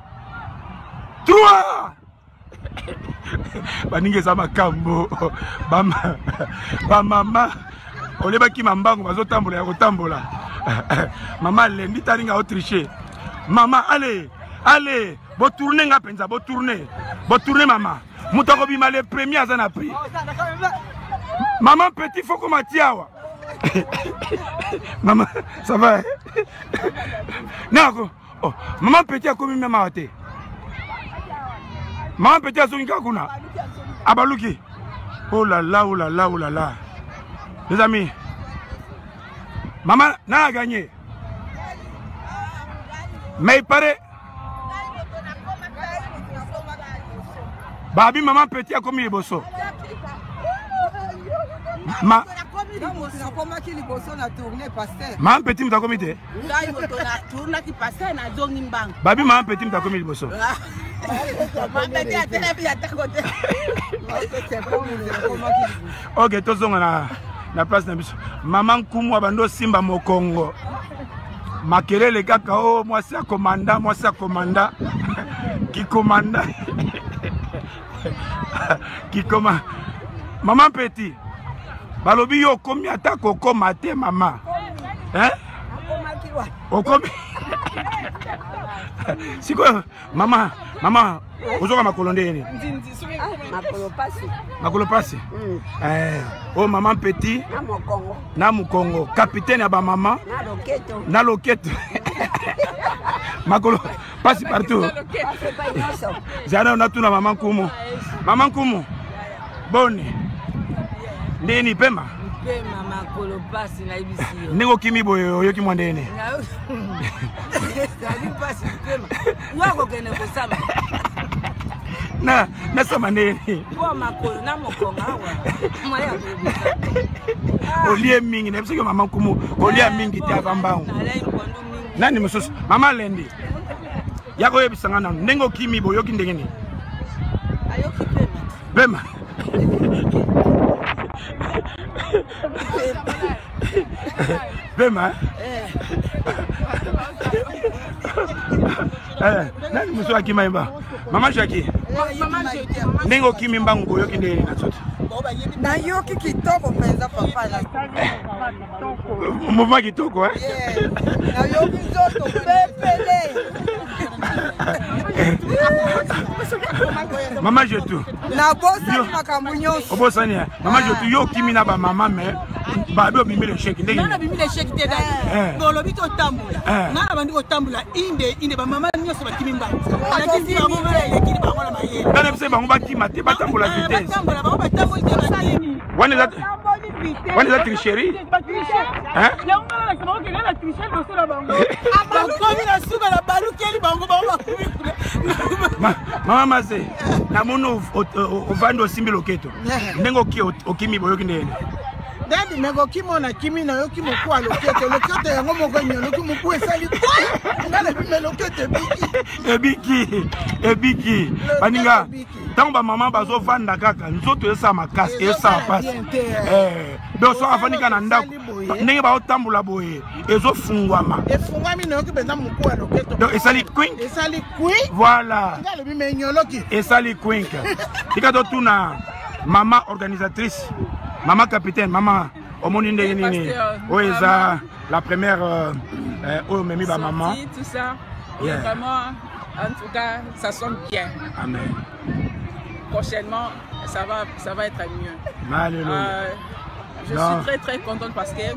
trois. Baninge sama kambo, bama, bama, oleba ki mambango bazo tambola ya kotambola. Maman lendi taringa o tricher. Maman allez, allez, bo tourner nga penza, bo tourner, bo tourner maman. Moutako bima le premier azana pris. Maman petit faut qu'on m'attiawa. Maman, ça va? Non, oh, maman petit a commis même à thé. Maman petit a son kakuna. Abaluki. Oh là là, oh là là, oh là là. Les amis, maman n'a gagné. Mais il paraît. Babi maman petit a commis les bossos. Ma maman petit m'a commis des. Babi maman petit m'a commis les bossos. Ok, tous on a la place de maman Kumu abando Simba Mokongo. Makere les cacao, moi c'est un commandant, moi c'est un commandant. Qui commande? Qui commande? Maman petit. Balobi yo komi attaque au comate maman. Hein? Au comi. Si quoi? Maman, maman, aujourd'hui ma colonne. Ma colonne passe. Eh, oh maman petit. Na Mukongo. Capitaine aba maman. Na loquette. Ma colonne passe partout. Zana on a tout na maman Kumu. Maman Kumu. Bonne. Ndeni pema. Pema makolo pasi na ibisi. Ningo kimi boyo yoki mwandene. Ndani pasi pema. Yako kene kusama. Na na sama ndeni. Kwa makolo na mokonga awa. Mwaya kubisa. Olie mingi na bisiko mama Kumu. Olie mingi te abambao. Nani mususu? Mama Lendi. Yako yebisanga na ningo kimi boyo yoki ndengeni. Ayoki pema. Pema. Pema eh nani muso akimaimba mama Jackie Mama Jackie nengo kimi mbangu boyo kinde na sote na yoki kitoko penza papa na mouvement kitoko eh na yoki zoto pepele Maman Jetou. Na bosa makambo nyonso. Obosani. Maman Jetou yo kimi na ba maman mais ba do bimi le chèque ndenge. Na bimi le chèque te dai. Bolo bito tambula. Na na bandi ko tambula inde inde ba maman nyonso ba kimi mba. Na kimi ba mo bele yekini ba ngona maye. Na ne ba ngba ki mate ba tambula vitesse. Ba tambula ba ba tambula te ba kimi. When is that? When is that tricherie? Hein? Le on na na ko na tricher do so la bango. Ba ko mi na suba la balu keli bango ba ba kimi. Mama Maze, na mono ovando simbi loketo. Nengo ki okimi boyoki ndene. Ndadi nengo kimo na kimi na yoki mukwa loketo. Loketo yango moko nyono ki mukwa esali kwa. Ngale bime loketo ebiki. Ebiki, ebiki. Baninga. Tango ba mama bazo vanda kaka, nzoto esa makasi, esa passe. Eh, do so afanika na ndako. Ndenge ba otambula boye, ezo fungwama. Efungwami na yoki benda mukwa loketo. Do esali queen. Esali queen. Voilà. Ngale bime nyoloki. Esali queen. Tika do tuna mama organisatrice, mama capitaine, mama Omoni ndenge nini? Oh eza la première euh oh memi ba maman. Tout ça. Yeah. Vraiment, en tout cas, ça sonne bien. Amen. Prochainement, ça va, ça va être mieux. Alléluia. Euh, je non. suis très très contente parce que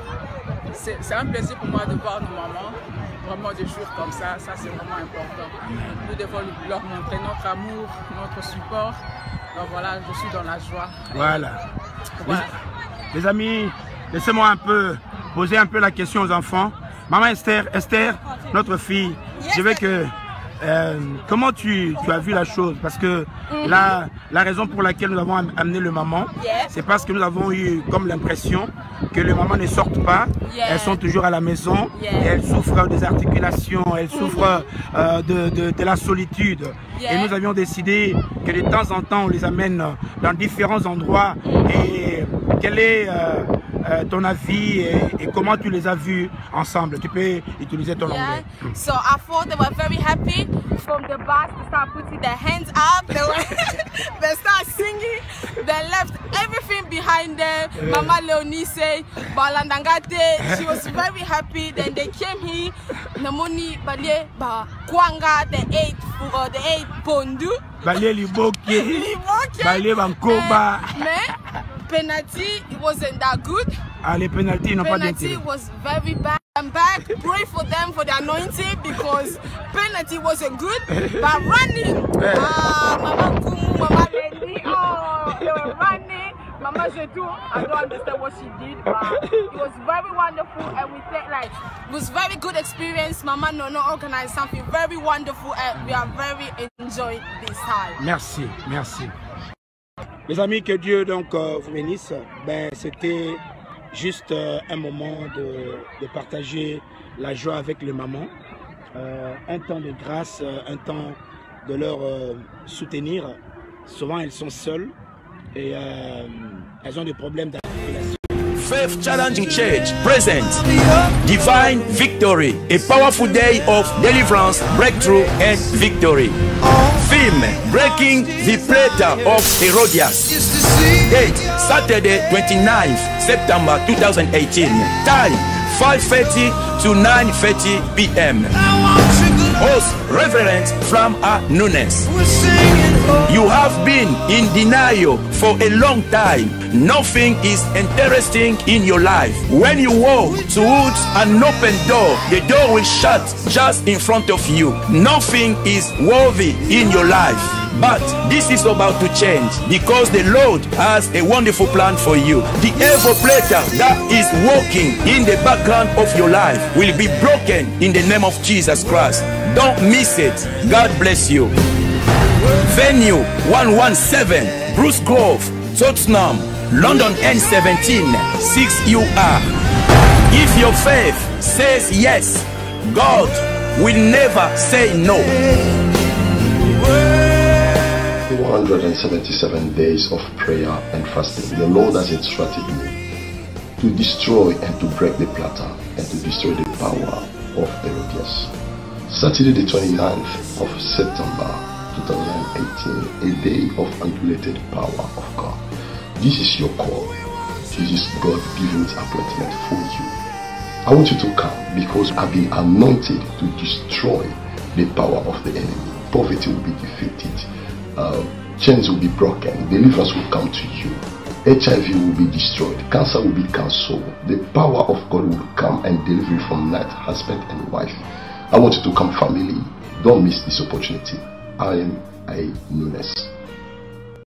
c'est un plaisir pour moi de voir nos mamans. Vraiment des jours comme ça, ça c'est vraiment important. Nous devons leur montrer notre amour, notre support. Donc voilà, je suis dans la joie. Voilà. voilà. Les, les amis, laissez-moi un peu poser un peu la question aux enfants. Maman Esther, Esther, notre fille, yes. je veux que euh, comment tu, tu as vu la chose? Parce que mm-hmm. la, la raison pour laquelle nous avons amené le maman, yes. c'est parce que nous avons eu comme l'impression que les mamans ne sortent pas, yes. elles sont toujours à la maison, yes. et elles souffrent des articulations, elles souffrent euh, de, de, de la solitude. Yes. Et nous avions décidé que de temps en temps on les amène dans différents endroits. Et quel est euh, euh, ton avis et, et comment tu les as vus ensemble? Tu peux utiliser ton yeah. anglais. So I thought they were very happy. From the bus, they start putting their hands up. They, were they start singing. They left everything behind them. Yeah. Mama Leonie said, Balandangate. She was very happy. Then they came here. Namoni Bale Ba Kwanga. They ate uh, they ate pondu. Bale Liboke. Bale Bankoba. Mais penalty, it wasn't that good. Ah, les penalty, non pas penalty was very bad. I'm back. Pray for them for the anointing because penalty wasn't good. But running, ah, Mama Kumu, Mama Lendi, oh, they were running. Mama Jetu, I don't understand what she did, but it was very wonderful, and we think like it was very good experience. Mama Nono organized something very wonderful, and we are very enjoying this time. Merci, merci. Les amis, que Dieu donc euh, vous bénisse. Ben, c'était juste euh, un moment de, de partager la joie avec les mamans, euh, un temps de grâce, euh, un temps de leur euh, soutenir. Souvent elles sont seules et euh, elles ont des problèmes d'articulation. Faith Challenging Church presents Divine Victory, a powerful day of deliverance, breakthrough and victory. Theme: breaking the platter of Herodias. Date: Saturday twenty-ninth September two thousand eighteen. Time: five thirty to nine thirty p m Host: Reverend Flam-A Nunes. You have been in denial for a long time. Nothing is interesting in your life. When you walk towards an open door, the door will shut just in front of you. Nothing is worthy in your life. But this is about to change because the Lord has a wonderful plan for you. The evil platter that is walking in the background of your life will be broken in the name of Jesus Christ. Don't miss it. God bless you. Venue one seventeen Bruce Grove, Tottenham, London N seventeen six U R. If your faith says yes, God will never say no. one hundred seventy-seven days of prayer and fasting. The Lord has instructed me to destroy and to break the platter and to destroy the power of Herodias. Saturday the twenty-ninth of September two thousand eighteen, a day of undiluted power of God. This is your call. This is God giving His appointment for you. I want you to come because I've been anointed to destroy the power of the enemy. Poverty will be defeated. Uh, chains will be broken. Deliverance will come to you. H I V will be destroyed. Cancer will be cancelled. The power of God will come and deliver you from that husband and wife. I want you to come, family. Don't miss this opportunity. I am A. Nunes.